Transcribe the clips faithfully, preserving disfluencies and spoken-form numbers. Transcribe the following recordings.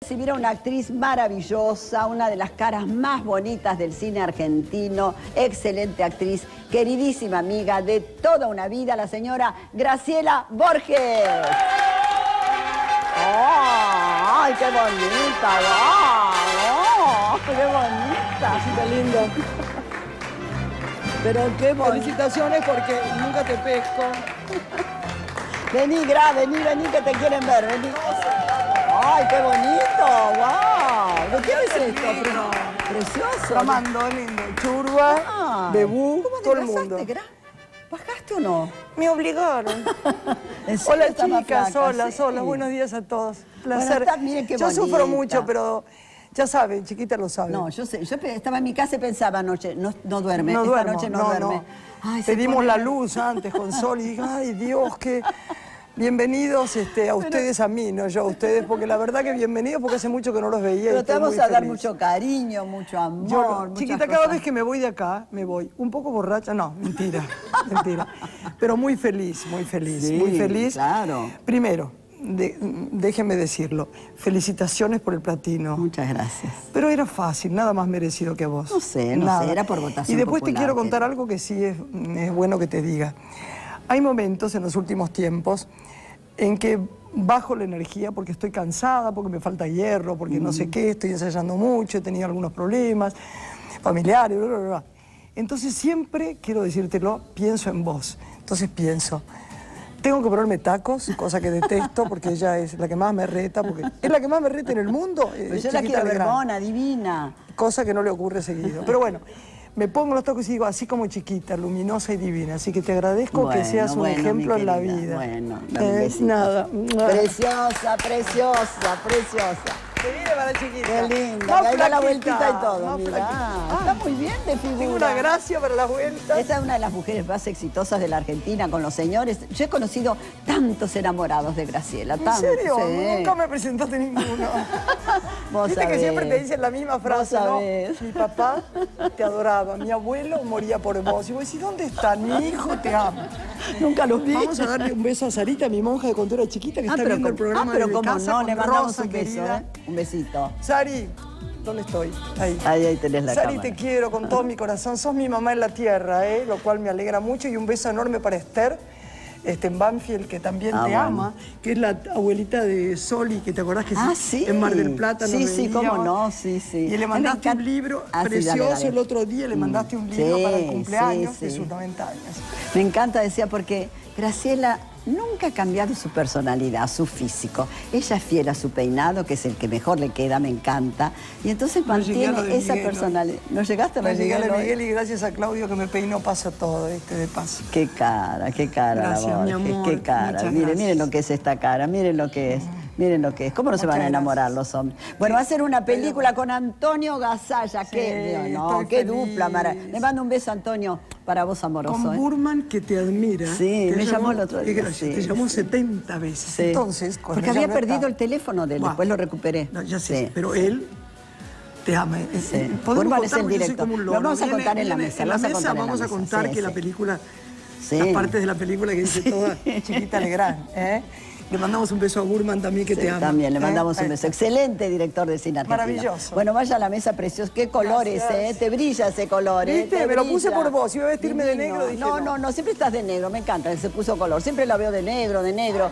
Recibir a una actriz maravillosa, una de las caras más bonitas del cine argentino, excelente actriz, queridísima amiga de toda una vida, la señora Graciela Borges. ¡Oh! ¡Ay, qué bonita! ¡Wow! ¡Qué bonita! Sí, qué lindo. Pero qué bonita. Felicitaciones porque nunca te pesco. Vení, Gra, vení, vení, que te quieren ver, vení. ¡Ay, qué bonito! ¡Wow! ¿De qué es esto? Pre precioso. Flamando, lindo. Churba, Ah, bebú, ¿cómo te todo el casaste, mundo. Gra? ¿Bajaste o no? Me obligaron. ¿En serio Hola está más chicas, flaca? hola, Sí. hola, buenos días a todos. Placer. Bueno, está, miren qué yo bonita. sufro mucho, pero ya saben, chiquita lo saben. No, yo sé, yo estaba en mi casa y pensaba anoche, no, no duerme, no esta duermo, noche no, no, duerme. no. Ay, se Pedimos pone- la luz antes con sol y dije, ay Dios, que bienvenidos este, a ustedes, a mí, no yo a ustedes, porque la verdad que bienvenidos porque hace mucho que no los veía. Pero y te estoy vamos muy a dar feliz. mucho cariño, mucho amor. Yo no. muchas Chiquita, cada cosas. vez que me voy de acá, me voy un poco borracha, no, mentira, mentira. Pero muy feliz, muy feliz, Sí, muy feliz. claro. Primero, de, déjenme decirlo, felicitaciones por el platino. Muchas gracias. Pero era fácil, nada más merecido que vos. No sé, no Nada. sé, era por votación Y después popular, te quiero contar pero- algo que sí es, es bueno que te diga. Hay momentos en los últimos tiempos en que bajo la energía porque estoy cansada, porque me falta hierro, porque no sé qué, estoy ensayando mucho, he tenido algunos problemas familiares, bla, bla, bla. Entonces siempre, quiero decírtelo, pienso en vos. Entonces pienso, tengo que ponerme tacos, cosa que detesto porque ella es la que más me reta, porque es la que más me reta en el mundo. Pero es yo la Chiquita quiero ver Legrand. mona, divina. Cosa que no le ocurre seguido. Pero bueno, me pongo los tacos y digo, así como chiquita, luminosa y divina. Así que te agradezco Bueno, que seas un bueno, ejemplo mi en la querida, vida. bueno, dame un Eh, besito. nada. Preciosa, preciosa, preciosa. Se viene para chiquita. Qué linda, Más que ahí da la flaquita, vueltita y todo, más mira. flaquita. Está muy bien de figura. Tengo una gracia para las vueltas. Esta es una de las mujeres más exitosas de la Argentina con los señores. Yo he conocido tantos enamorados de Graciela. ¿En tantos, serio? sí. Nunca me presentaste ninguno. Vos Viste sabés. que siempre te dicen la misma frase, Vos ¿no? sabés. Mi papá te adoraba, mi abuelo moría por vos. Y vos decís, ¿dónde están? Mi hijo te ama. Nunca los vi. Vamos a darle un beso a Sarita, mi monja de cuando era chiquita, que Ah, está pero viendo el como- programa ah, pero desde cómo casa no, con le mandamos Rosa, un beso, querida. ¿eh? Un besito. Sari, ¿dónde estoy? Ahí. Ahí, ahí tenés la Sari, cámara. te quiero con todo mi corazón. Sos mi mamá en la tierra, ¿eh? Lo cual me alegra mucho. Y un beso enorme para Esther, este, en Banfield, que también Ah, te bueno. ama, que es la abuelita de Soli, que te acordás que Ah, sí, sí. en Mar del Plata nos Sí, sí, cómo veíamos. no, sí, sí. Y le Ay, me mandaste encanta. un libro Ah, sí, dale, precioso dale. el otro día, le mandaste un libro Sí, para el cumpleaños sí, de sí. sus noventa años. Me encanta, decía, porque Graciela nunca ha cambiado su personalidad, su físico. Ella es fiel a su peinado, que es el que mejor le queda, me encanta. Y entonces No llegué a mantiene lo de esa Miguel, personalidad. ¿No llegaste a Me la llegué a Miguel la hoy? Miguel y gracias a Claudio que me peinó pasa todo, este, de paso. Qué cara, qué cara, Gracias, la mi Borges, amor, qué cara. muchas Miren, gracias. miren lo que es esta cara, miren lo que es, miren lo que es. ¿Cómo no se Muchas van a enamorar gracias. los hombres? Bueno, va a ser una película con Antonio Gasalla. Sí, qué, no, estoy qué feliz. dupla. Mara. Le mando un beso, Antonio, para vos, amoroso. Con ¿eh? Burman, que te admira. Sí, te me llamó el otro qué día, gracia, sí, te llamó sí. setenta veces. Sí. Entonces, cuando Porque ya había no perdido está- el teléfono de él, Buah. después lo recuperé. No, ya sé, Sí. pero él te ama. Eh, Sí. eh, podemos Burman es contar el porque yo soy director. como un Lo loro. vamos a Viene- contar en la viene- mesa, En lo la vamos a mesa contar en la vamos a mesa, contar sí, que sí. la película, Sí. las partes de la película que dice toda Chiquita Legrand, ¿eh? Le mandamos un beso a Burman también, que Sí, te ama. también le ¿eh? mandamos Ahí un beso. está. Excelente director de cine argentino. Maravilloso. Bueno, vaya a la mesa preciosa. Qué colores, Gracias. ¿eh? Te brilla ese color, ¿eh? ¿Viste? Te Me lo puse brilla. por vos. Iba a vestirme de Divino. negro, dije no, no. no, no, siempre estás de negro. Me encanta que se puso color. Siempre la veo de negro, de negro.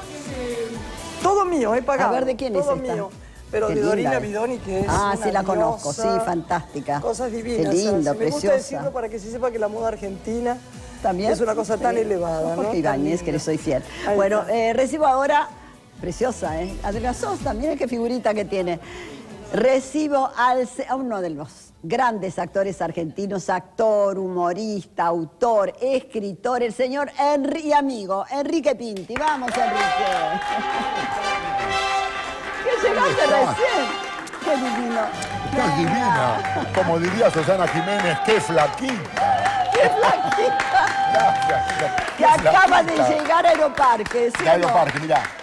Todo mío, he pagado. A ver, ¿de quién es Todo esta? mío. Pero Qué de linda Dorina es. Bidoni, que es Ah, una sí la conozco, diosa. sí, fantástica. Cosas divinas. Qué lindo, o sea, Me preciosa. gusta decirlo para que se sepa que la moda argentina También. es una cosa tan Sí. elevada, ¿no? Jorge Tan Ibáñez, que linda. le soy fiel. Ahí Bueno, está. eh, recibo ahora, preciosa, ¿eh? Adelgazó también, qué figurita que tiene. Recibo al, se- a uno de los grandes actores argentinos, actor, humorista, autor, escritor, el señor Enri y amigo, Enrique Pinti. Vamos, Enrique. ¿Qué llegaste estás? recién? Qué divino. Estás divina. Como diría Susana Jiménez, qué flaquita. ¡Qué flaquita! Gracias. Que acaba de llegar a Aeroparque, ¿sí De o no? Aeroparque, mirá.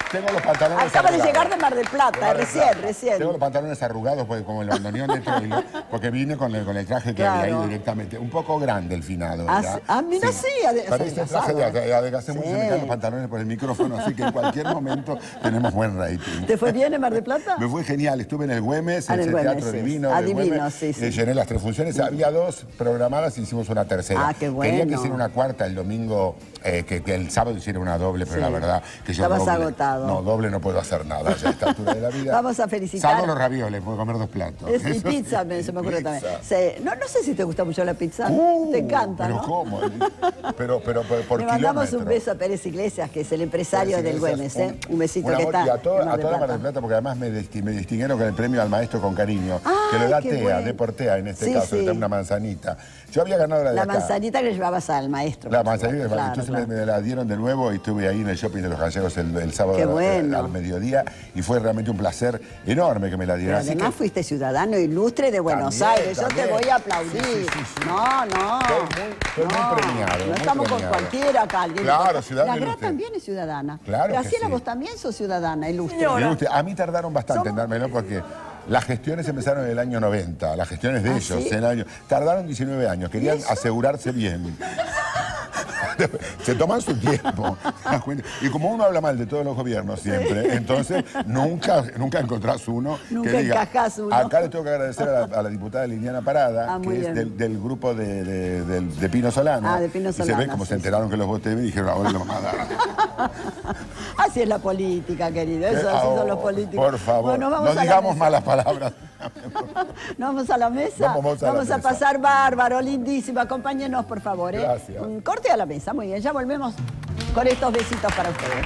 Tengo los pantalones Acaba de arrugados. llegar de Mar del Plata, Mar del recién, Plata. recién. Tengo los pantalones arrugados porque como el bandoneón de Troilo, porque vine con el, con el traje que Claro. había ahí directamente. Un poco grande el finado, Ah, ¿verdad? sí. Ah, mira, sí, ade- Parece adelgazado. traje de adelgacé mucho, Sí. se me caen los pantalones por el micrófono, así que en cualquier momento tenemos buen rating. ¿Te fue bien en Mar del Plata? Me fue genial, estuve en el Güemes, Ah, en en ese el teatro Güemes, sí. divino. Ah, del divino, Güemes, sí, sí. eh, llené las tres funciones, había dos programadas y hicimos una tercera. Ah, qué bueno. Quería que hiciera una cuarta el domingo, eh, que, que el sábado hiciera una doble, pero Sí. la verdad que yo Estabas doble, agotado. No, doble no puedo hacer nada ya a esta altura de la vida. Vamos a felicitar. Salvo los ravioles, puedo comer dos platos. Es- y Eso pizza, sí, me- se me ocurre también. pizza. Sí. No, no sé si te gusta mucho la pizza. Uh, te encanta, pero ¿no? ¿cómo? Pero, pero, pero por Le mandamos un kilómetro. beso a Pérez Iglesias, que es el empresario del Güemes, ¿eh? Un besito un que amor, está y a, todo- en Mar a del toda Mar del Plata. Plata, porque además me, disti- me distinguieron con el premio al maestro con cariño, Ay, que lo da qué TEA, bueno. de Portea en este Sí, caso, sí. que da una manzanita. Yo había ganado la de La acá. manzanita que llevabas al maestro. La por manzanita, supuesto. Claro, entonces claro. me, me la dieron de nuevo y estuve ahí en el shopping de los gallegos el, el sábado Qué a- bueno. al mediodía y fue realmente un placer enorme que me la Pero dieran. Así además que fuiste ciudadano ilustre de Buenos También, Aires. Yo también. te voy a aplaudir. Sí, sí, sí, sí. No, no. Estoy muy- estoy muy no. premiado, No muy estamos con premiado. cualquiera acá. alguien Claro, le- ciudadano La Gra ilustre. también es ciudadana. Claro que Graciela, sí. vos también sos ciudadana, ilustre. Señora. Me gusta. A mí tardaron bastante en Somos- dármelo porque las gestiones empezaron en el año noventa, las gestiones de ¿Ah, ellos. sí? En el año, tardaron diecinueve años, querían eso? asegurarse bien. Se toman su tiempo. ¿te das cuenta? Y como uno habla mal de todos los gobiernos siempre, entonces nunca, nunca encontrás uno Nunca que diga. encajás uno. Acá le tengo que agradecer a la, a la diputada Liliana Parada, Ah, muy que es bien. del, del grupo de, de- del- de Pino Solano. Ah, de Pino Y se Solano, ve como sí, se enteraron que los voté y dijeron, ahora lo vamos a dar. Así es la política, querido. Eso, así son los Oh, políticos. Por favor, Bueno, vamos no a la digamos mesa. malas palabras. ¿No vamos a la mesa? Vamos a la mesa. pasar bárbaro, lindísimo. Acompáñenos, por favor. ¿eh? Gracias. Un corte a la mesa. Muy bien, ya volvemos con estos besitos para ustedes.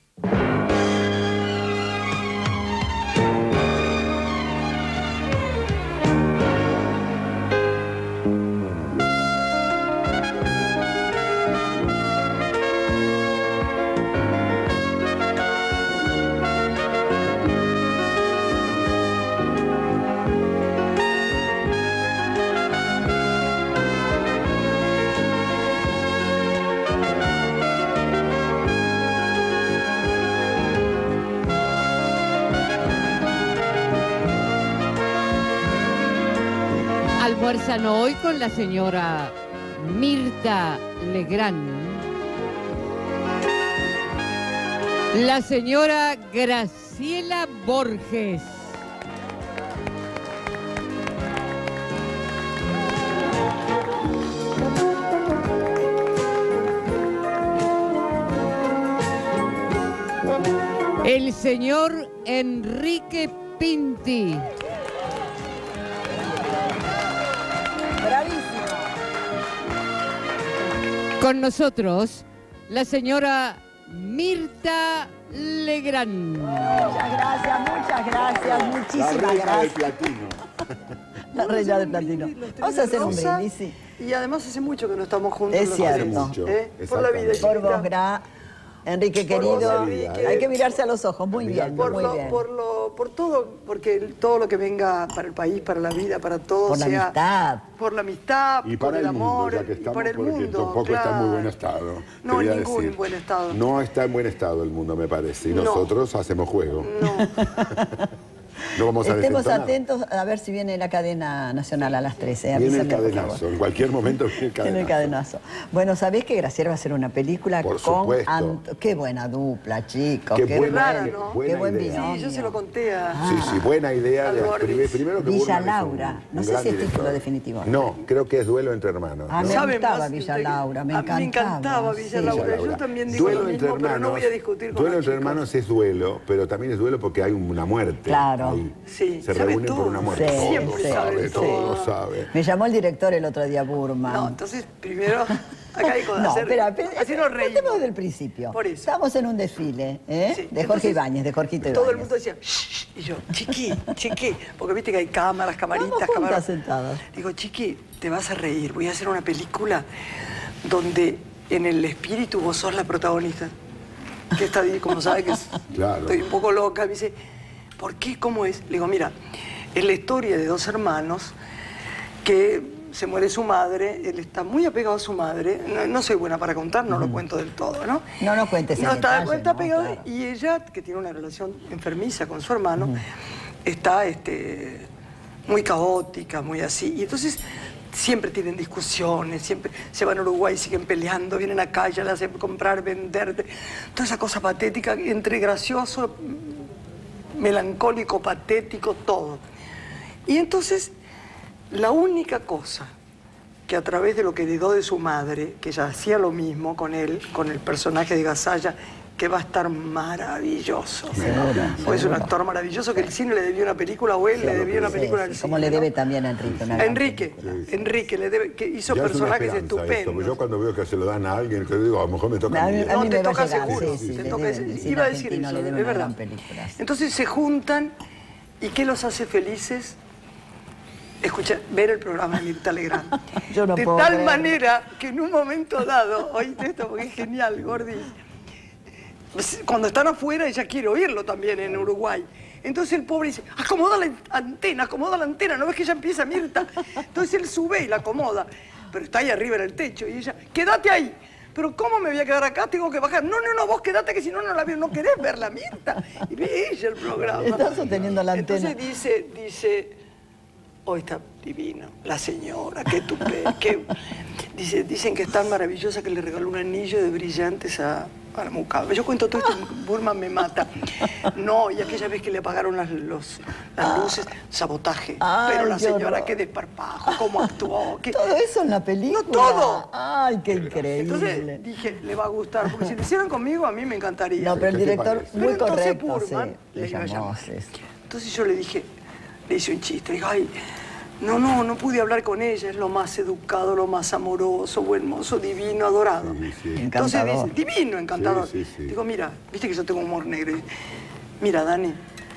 Almuerzan hoy con la señora Mirta Legrand, la señora Graciela Borges, el señor Enrique Pinti, Bravísimo. con nosotros la señora Mirta Legrand. Muchas gracias, muchas gracias, muchísimas gracias. platino. La reina del platino. Vamos a hacer un Rosa, brindis, sí. Y además hace mucho que no estamos juntos. Es los cierto. tres, Mucho, ¿eh? Por la vida. exactamente. Por chiquita. vos, Gra. Enrique Por vos, querido, Enrique. hay que mirarse a los ojos. Muy bien, Por, muy lo, bien. por, lo, por todo, porque el- todo lo que venga para el país, para la vida, para todo, Por la sea amistad. por la amistad, Y por para el, el mundo, amor, ya que y estamos, para el porque mundo. tampoco está en claro. muy buen estado. No, quería ningún decir. en buen estado. No está en buen estado el mundo, me parece. Y No. nosotros hacemos juego. No. No vamos a Estemos desentonar. atentos a ver si viene la cadena nacional a las trece. Viene el Avísame, por cadenazo. favor. En cualquier momento viene el cadenazo. Viene el cadenazo. Bueno, ¿sabés que Graciela va a hacer una película Por con supuesto. Ant- Qué buena dupla, chicos. Qué Qué, buena, rara, buen- ¿no? buena qué buen idea. binomio. Sí, yo se lo conté a... Sí, sí, buena idea. Al De, Gordis. primero, primero que Villa Burman es un- Laura. un No sé gran si es director. título definitivo. No, creo que es Duelo entre hermanos. Ah, ¿no? me ¿Saben gustaba más? Villa Usted- Laura, me a mí me encantaba, encantaba Villa sí. Laura. Villa Yo Laura. también digo Duelo lo entre mismo, pero no hermanos. voy a discutir con Duelo los entre chicos. hermanos es duelo, pero también es duelo porque hay una muerte. Claro. ahí. Sí, Se sabe reúnen por todo. una muerte. Sí, Todo siempre sí, sabe sabe, todo. todo sabe. Me llamó el director el otro día, Burman. No, entonces, primero, acá hay cosas No, hacer... espera, espera, así nos reímos. contemos del principio. Por eso. Estamos en un desfile, ¿eh? Sí, De Jorge entonces, Ibáñez, de Jorgito Ibáñez. Todo el mundo decía, shh, y yo, chiqui, chiqui, porque viste que hay cámaras, camaritas, Vamos juntas cámaras. sentadas. Digo, chiqui, te vas a reír, voy a hacer una película donde en el espíritu vos sos la protagonista. Que está ahí, como sabe que es- Claro. estoy un poco loca. Me dice, ¿por qué? ¿Cómo es? Le digo, mira, es la historia de dos hermanos que se muere su madre, él está muy apegado a su madre, no, no soy buena para contar, no uh-huh. lo cuento del todo, ¿no? No, no cuentes No, en está, detalle, está no, apegado, claro. Y ella, que tiene una relación enfermiza con su hermano, uh-huh. está este, muy caótica, muy así, y entonces siempre tienen discusiones, siempre se van a Uruguay, siguen peleando, vienen acá, ya le hacen comprar, vender, toda esa cosa patética, entre gracioso, melancólico, patético, todo. Y entonces, la única cosa que a través de lo que heredó de su madre, que ella hacía lo mismo con él, con el personaje de Gasalla, que va a estar maravilloso. Segura, pues es un actor maravilloso que el cine le debió una película o él sí, le debió una película sí, al sí, cine. Como le debe ¿no? también a Enrique. Una Enrique, sí, sí. Enrique le debe, que hizo ya personajes estupendos. Esto, yo cuando veo que se lo dan a alguien, que digo, a lo mejor me toca a mí. No, a mí te me toca llegar, seguro. Sí, sí, te le toca deben, ese, iba a decir eso, es verdad. Entonces se juntan, ¿y qué los hace felices? Escuchar, ver el programa de Mirta Legrand. Yo no de puedo tal creer. manera que en un momento dado, oíste esto porque es genial, Gordi, cuando están afuera ella quiere oírlo también en Uruguay. Entonces el pobre dice, acomoda la antena, acomoda la antena, ¿no ves que ella empieza Mirta? Entonces él sube y la acomoda, pero está ahí arriba en el techo y ella, quédate ahí. Pero ¿cómo me voy a quedar acá? Tengo que bajar. No, no, no, vos quedate que si no, no la veo. No querés verla, Mirta. Y ve ella el programa. Está sosteniendo la antena. Entonces dice, dice, hoy está divino, la señora, qué tupé, qué... Dice, dicen que es tan maravillosa que le regaló un anillo de brillantes a, a la Mucaba. Yo cuento todo esto, Burman me mata. No, y aquella vez que le apagaron las, los, las luces, sabotaje. Ay, pero la señora, horror. Qué desparpajo, cómo actuó. Qué... Todo eso en la película. No, todo. Ay, qué increíble. Entonces dije, le va a gustar, porque si lo hicieran conmigo, a mí me encantaría. No, pero el director muy pero correcto, Burman, sí, le iba a llamar. sí. Entonces yo le dije, le hice un chiste, le dije, ay, no, no, no pude hablar con ella, es lo más educado, lo más amoroso, buen mozo, divino, adorado. Sí, sí. Entonces dice, divino, encantador. Sí, sí, sí. Digo, mira, viste que yo tengo humor negro. Mira, Dani,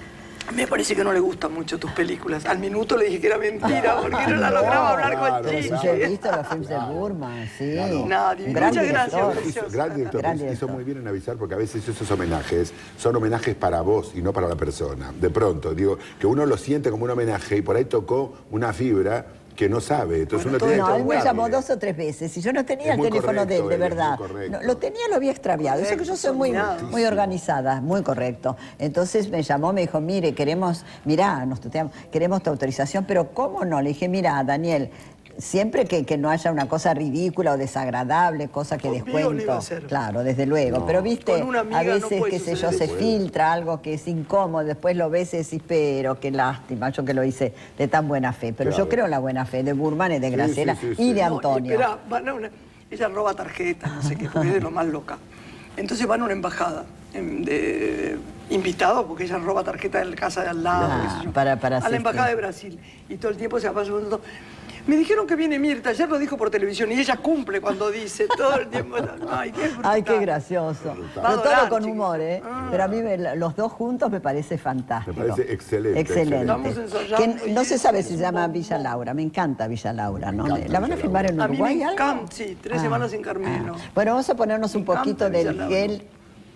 me parece que no le gustan mucho tus películas. Al minuto le dije que era mentira, porque no la lograba hablar con claro, chiste. Yo he visto los films de Burman, sí. No, divino. Gran Muchas director. gracias. Hizo, gran director, Gran hizo director. muy bien en avisar porque a veces esos homenajes son homenajes para vos y no para la persona. De pronto, digo, que uno lo siente como un homenaje y por ahí tocó una fibra que no sabe. Entonces Bueno, uno tiene No, que él me tocarle. llamó dos o tres veces y yo no tenía Es el muy teléfono de él, correcto, de él es muy verdad. correcto. No, lo tenía, lo había extraviado. Eso que yo soy muy, muy organizada, muy correcto. Entonces me llamó, me dijo, mire, queremos, mirá, nos tuteamos, queremos tu autorización, pero ¿cómo no? Le dije, mira, Daniel, siempre que, que no haya una cosa ridícula o desagradable, cosa que Conmigo descuento. no iba a ser. Claro, desde luego. No. Pero viste, Con una amiga a no veces, puede qué sé yo, suceder se eso. filtra algo que es incómodo, después lo ves y decís, pero qué lástima, yo que lo hice de tan buena fe. Pero Claro. yo creo en la buena fe de Burman y de Sí, Graciela sí, sí, y sí. de No, Antonio. y espera, van a una- ella roba tarjetas, no sé qué, porque es de lo más loca. Entonces van a una embajada em, de invitados, porque ella roba tarjetas de la casa de al lado, Ah, qué sé yo, para- para a la asistir. embajada de Brasil. Y todo el tiempo se va pasando. Me dijeron que viene Mirta, ayer lo dijo por televisión, y ella cumple cuando dice todo el tiempo. Ay, qué brutal. Ay, qué gracioso. Va a Pero adorar, todo con chiquito. humor, ¿eh? Ah. Pero a mí me- los dos juntos me parece fantástico. Me parece excelente, Excelente. excelente. Estamos ensayando Que y no se eso sabe es si un se llama bombón. Villa Laura. Me encanta Villa Laura, ¿no? encanta ¿La van a Villa filmar en A mí Uruguay me algo? encanta, sí, tres semanas en Carmelo. Bueno, vamos a ponernos un Me encanta poquito Villa del Laura. gel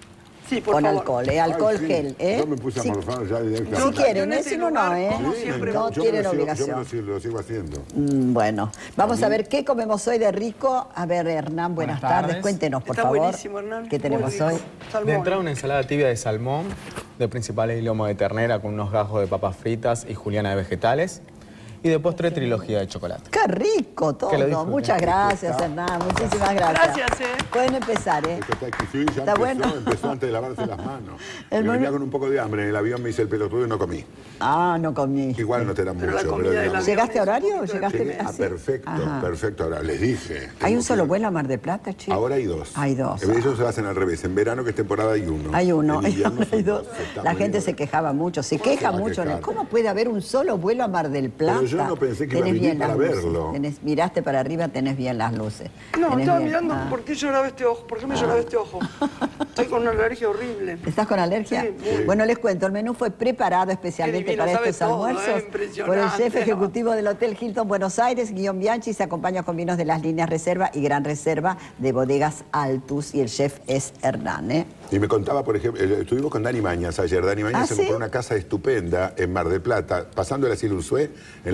Sí, por con favor. alcohol, ¿eh? Ay, Alcohol sí. gel, ¿eh? Yo me puse a Si- morfar ya Yo directamente. Si también quieren, en ¿eh? este Si no, no, lugar, ¿eh? como Sí, siempre. me- No yo me tienen lo sigo- obligación. Yo me lo sigo, lo sigo haciendo. Mm, Bueno, vamos a ver qué comemos hoy de rico. A ver, Hernán, buenas, Buenas tardes. tardes. Cuéntenos, por Está favor. buenísimo, Hernán. ¿Qué tenemos Muy rico. hoy? Salmón. De entrada una ensalada tibia de salmón, de principales lomo de ternera con unos gajos de papas fritas y juliana de vegetales. Y de postre trilogía de chocolate. ¡Qué rico todo! Que lo disfruten. Muchas gracias, Hernán. Muchísimas gracias. Gracias, ¿eh? Pueden empezar, ¿eh? Esto está exquisito, ya Está empezó, bueno. empezó antes de lavarse las manos. El Me venía menú- con un poco de hambre, en el avión me hice el pelotudo y no comí. Ah, no comí. Igual no te dan Pero la mucho, comida pero del digamos, avión ¿Llegaste a es un horario o poquito de- llegaste llegué a así? perfecto, Ajá. perfecto. Ahora, les dije. ¿Hay tengo un solo que- vuelo a Mar del Plata, chico? Ahora hay dos. Hay dos. Eh, Ellos se hacen al revés. En verano, que es temporada, hay uno. Hay uno, En invierno hay son dos. Está La muy gente bien. se quejaba mucho, se se queja va a mucho. quejar? ¿Cómo puede haber un solo vuelo a Mar del Plata? Pero yo no pensé que iba a Tenés venir bien para las luces. verlo. Tenés- miraste para arriba, tenés bien las luces. No, Tenés estaba bien- mirando ah. por qué lloraba este ojo. ¿Por qué me lloraba este ojo? Estoy con una alergia horrible. ¿Estás con alergia? Sí, muy. Bueno, les cuento, el menú fue preparado especialmente Qué divino, para sabe estos todo, almuerzos ¿eh? Impresionante. por el chef ejecutivo del Hotel Hilton Buenos Aires, Guión Bianchi, se acompaña con vinos de las líneas Reserva y Gran Reserva de Bodegas Altus, y el chef es Hernán, ¿eh? Y me contaba, por ejemplo, eh, estuvimos con Dani Mañas ayer. Dani Mañas ¿Ah, se sí? compró una casa estupenda en Mar del Plata, pasando la Silursué, en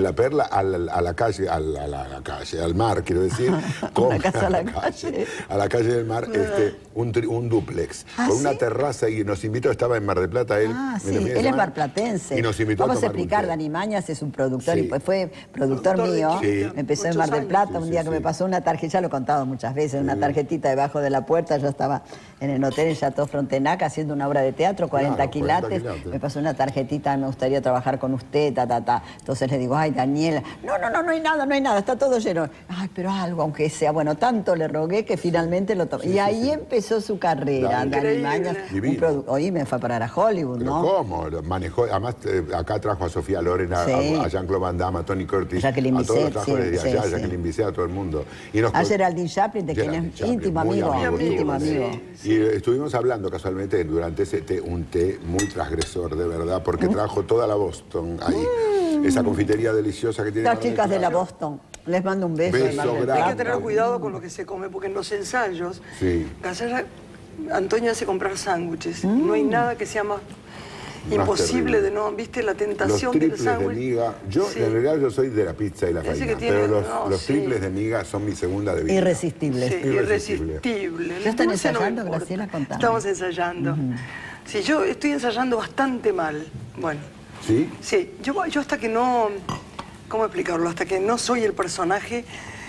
La Perla a la, a la calle, a la, a la- a la calle, al mar, quiero decir, Una casa a la calle. a la calle del mar, este, un, tri- un dúplex, ¿Ah, con una sí? terraza y nos invitó, estaba en Mar del Plata él. Ah, en el sí, fin de él es semana, marplatense. Y nos invitó Vamos a a tomar un explicar, té. Dani Mañas es un productor Sí. y pues fue productor Productor de mío. Sí. Me empezó en Muchos Mar del años. Plata, un Sí, día sí, que me sí. pasó una tarjeta, ya lo he contado muchas veces, una tarjetita debajo de la puerta, yo estaba en el hotel en Chateau Frontenac haciendo una obra de teatro, cuarenta Claro, cuarenta quilates, quilates. me pasó una tarjetita, me gustaría trabajar con usted, ta, ta, ta. Entonces le digo, ay, Daniela, no, no, no, no hay nada, no hay nada, está todo lleno. Ay, pero algo, aunque sea, bueno, tanto le rogué que finalmente lo tomé. Y ahí empezó su carrera, Dani. Dani Increíble. Mañas. Un Divino. produ- Oí, me fue a parar a Hollywood, Pero ¿no? ¿cómo? Lo manejó, además eh, acá trajo a Sofía Loren, a, Sí. a- a Jean-Claude Van Damme, a Tony Curtis, Jacqueline a todos los Bisset, trajo sí, desde sí, allá, sí. Jacqueline Bisset, a todo el mundo. Y nos A con- Geraldine Chaplin, de quien Geraldine es Chaplin, íntimo muy amigo, amigo, íntimo sí. amigo. Y eh, estuvimos hablando casualmente durante ese té, un té muy transgresor, de verdad, porque trajo toda la Boston ahí. Esa confitería deliciosa que tiene. Las Mar del chicas de la Plata. Boston, les mando un beso. Beso de Mar del grande. Hay Plata. que tener cuidado con lo que se come, porque en los ensayos, Sí. Gazalla, Antonio hace comprar sándwiches. No hay nada que sea más imposible terrible. de no, ¿viste? La Los tentación del triples de sándwich. miga, yo Sí. en realidad yo soy de la pizza y la Ese farina, que tiene- pero los, no, los sí. triples de miga son mi segunda debilidad. Irresistibles. Sí, Irresistible. irresistible. ¿Ya están El dulce no me ensayando, importa. Graciela? Contame. Estamos ensayando. Sí, yo estoy ensayando bastante mal. Bueno, ¿Sí? sí, yo, yo hasta que no... ¿Cómo explicarlo? Hasta que no soy el personaje,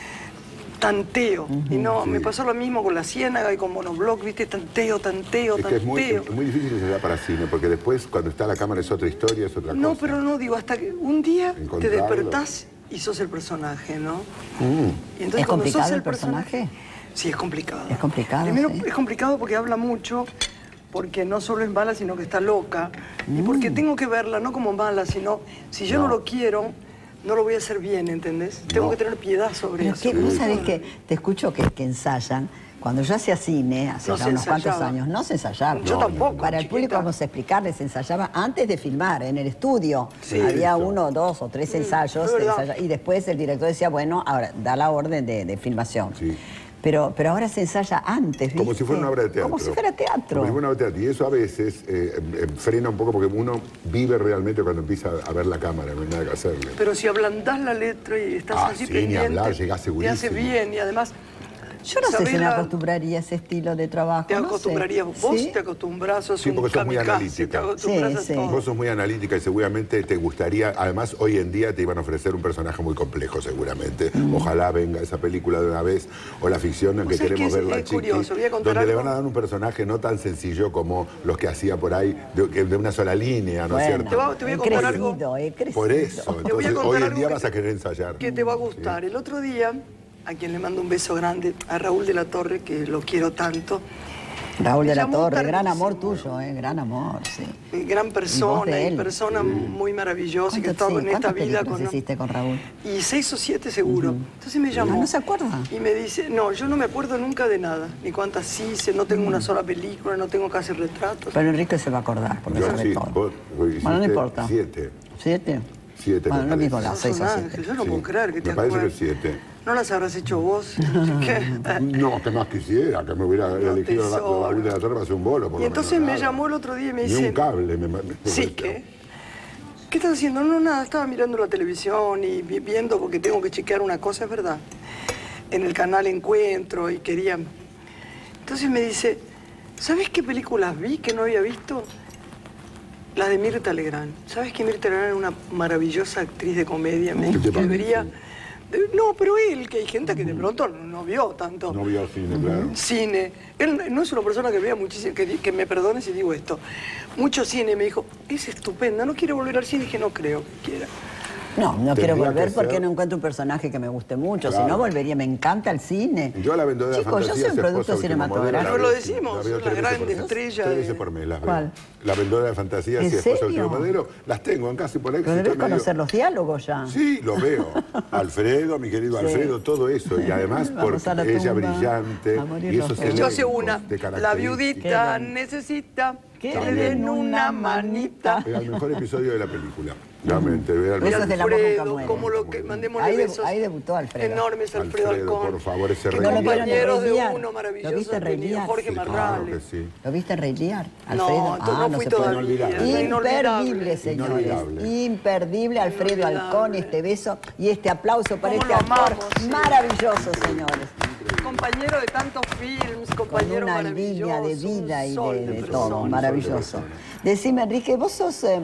tanteo. Y no, me pasó lo mismo con La Ciénaga y con Monobloc, ¿viste? Tanteo, tanteo, Es que es muy, tanteo. es muy difícil ensayar para cine, porque después cuando está la cámara es otra historia, es otra No, cosa. pero no, digo, hasta que un día te Encontrarlo. despertás y sos el personaje, ¿no? Mm. Y ¿Es cuando complicado sos el personaje? Sí, es complicado. Es complicado, Primero, sí. es complicado porque habla mucho, porque no solo es mala, sino que está loca. Y porque Mm. tengo que verla, no como mala, sino si yo no, lo quiero, no lo voy a hacer bien, ¿entendés? Tengo No. que tener piedad sobre Pero eso. que, vos sabés que te escucho que, que ensayan. Cuando yo hacía cine, hace No ya se unos cuantos ensayaba. años, no se ensayaba. Yo No, tampoco, Para el chiquita. público vamos a explicarles, se ensayaba antes de filmar, en el estudio. Sí, Había eso. uno, dos o tres ensayos. es de verdad. ensaya- y después el director decía, bueno, ahora da la orden de, de filmación. Sí. Pero, pero ahora se ensaya antes, ¿viste? Como si fuera una obra de teatro. Como si fuera teatro. Como si fuera una obra de teatro. Y eso a veces eh, eh, frena un poco porque uno vive realmente cuando empieza a ver la cámara, no hay nada que hacerle. Pero si ablandás la letra y estás Ah, así sí, ni pendiente, hablar, llegás te hace segurísimo. bien y además... Yo no sé sabés si me la- acostumbraría a ese estilo de trabajo. Te no sé. acostumbrarías, vos ¿Sí? te acostumbras, sos Sí, un porque sos muy kamikaze, analítica. te acostumbras Sí, a sí. todo. Vos sos muy analítica y seguramente te gustaría, además hoy en día te iban a ofrecer un personaje muy complejo seguramente. Mm. Ojalá venga esa película de una vez o la ficción en que Vos sabés queremos que ver es- la es chiqui, curioso, voy a contar donde le algo. van a dar un personaje no tan sencillo como los que hacía por ahí, de, que- de una sola línea, ¿no es Bueno, cierto? Te voy- te voy a he contar crecido, algo. he crecido. Por eso, Te voy a entonces contar hoy en algo día que vas te- a querer ensayar. que te va a gustar. El otro día, a quien le mando un beso grande, a Raúl de la Torre, que lo quiero tanto, Raúl Me de la llamó Torre, gran tardísimo. amor tuyo, eh, gran amor, sí. eh, gran Y vos persona de y, él. persona muy maravillosa y que ha ¿Cuánto- estado sí, en esta cuántas vida películas con... hiciste con Raúl? Y seis o siete seguro. Entonces me llamó. Ah, ¿no se acuerda? Y me dice, no, yo no me acuerdo nunca de nada. Ni cuántas hice, no tengo Mm. una sola película, no tengo casi retratos. Pero Enrique se va a acordar, porque Yo sabe sí, todo. vos- vos hiciste Bueno, no importa. siete. ¿Siete? Siete, Bueno, me lo mismo, parece. las Sos seis un o ángel, siete. yo no Sí, puedo creer que te me parece que acuerdes. siete. ¿No las habrás hecho vos? ¿Qué? No, que más quisiera, que me hubiera elegido la, la tesoro. Raúl de la Torre para hacer un bolo. por Y lo entonces menos, me nada. llamó el otro día y me Ni dice... un cable me, me Sí, ¿qué? ¿Qué estás haciendo? No, nada, estaba mirando la televisión y vi- viendo porque tengo que chequear una cosa, es verdad. En el canal Encuentro y quería... Entonces me dice, ¿sabes qué películas vi que no había visto? Las de Mirta Legrand. ¿Sabes que Mirta Legrand es una maravillosa actriz de comedia? Me ¿Qué dijo te que parece? debería... de- No, pero él, que hay gente que de pronto no, no vio tanto No vio cine, claro. cine. Él no es una persona que vea muchísimo, que, di- que me perdone si digo esto. Mucho cine, me dijo, es estupenda, no quiere volver al cine, dije, no creo que quiera. No, no Tendría quiero volver que porque ser- no encuentro un personaje que me guste mucho. Si Claro. no, volvería. Me encanta el cine. Yo la vendedora de Chicos, yo fantasía soy un es producto esposa último modelo, cinematográfico. la No lo veo- decimos, la veo una tres veces gran por mes. estrella Tres de- veces por mes las veo. ¿Cuál? La vendedora de fantasía ¿En y esposa serio? último modelo. Las tengo en casa y por ahí. Pero si debes estoy medio- conocer los diálogos ya. Sí, lo veo. Alfredo, mi querido Sí. Alfredo, todo eso. Y además Vamos porque a la ella tumba, brillante a morir y los esos dos. Yo hace elencos una, de la características. viudita Qué necesita Que que le le den den una una manita. manita. Era el mejor episodio de la película. Realmente, realmente. Besos del amor nunca Alfredo, mueren. como lo que mandémosle Ahí, de- besos ahí debutó Alfredo. enormes a Alfredo, Alfredo, Alcón. por favor, ese Que rey. ¿No lo vieron en compañeros de Rey Lear? uno ¿Lo maravilloso viste en ha Rey tenido Lear? Jorge Sí, claro Marrales. que sí. ¿Lo viste en Rey Lear? No, Alfredo. entonces Ah, no fui se puede. todavía. Inolvidable. Imperdible, señores. Inolvidable. Imperdible, Alfredo Inolvidable. Alcón, este beso y este aplauso para ¿Cómo este lo actor amamos, sí. maravilloso, señores. Compañero de tantos films, Con compañero una maravilloso. línea de vida un y sol de, de persona. todo, maravilloso. Decime, Enrique, vos sos, eh,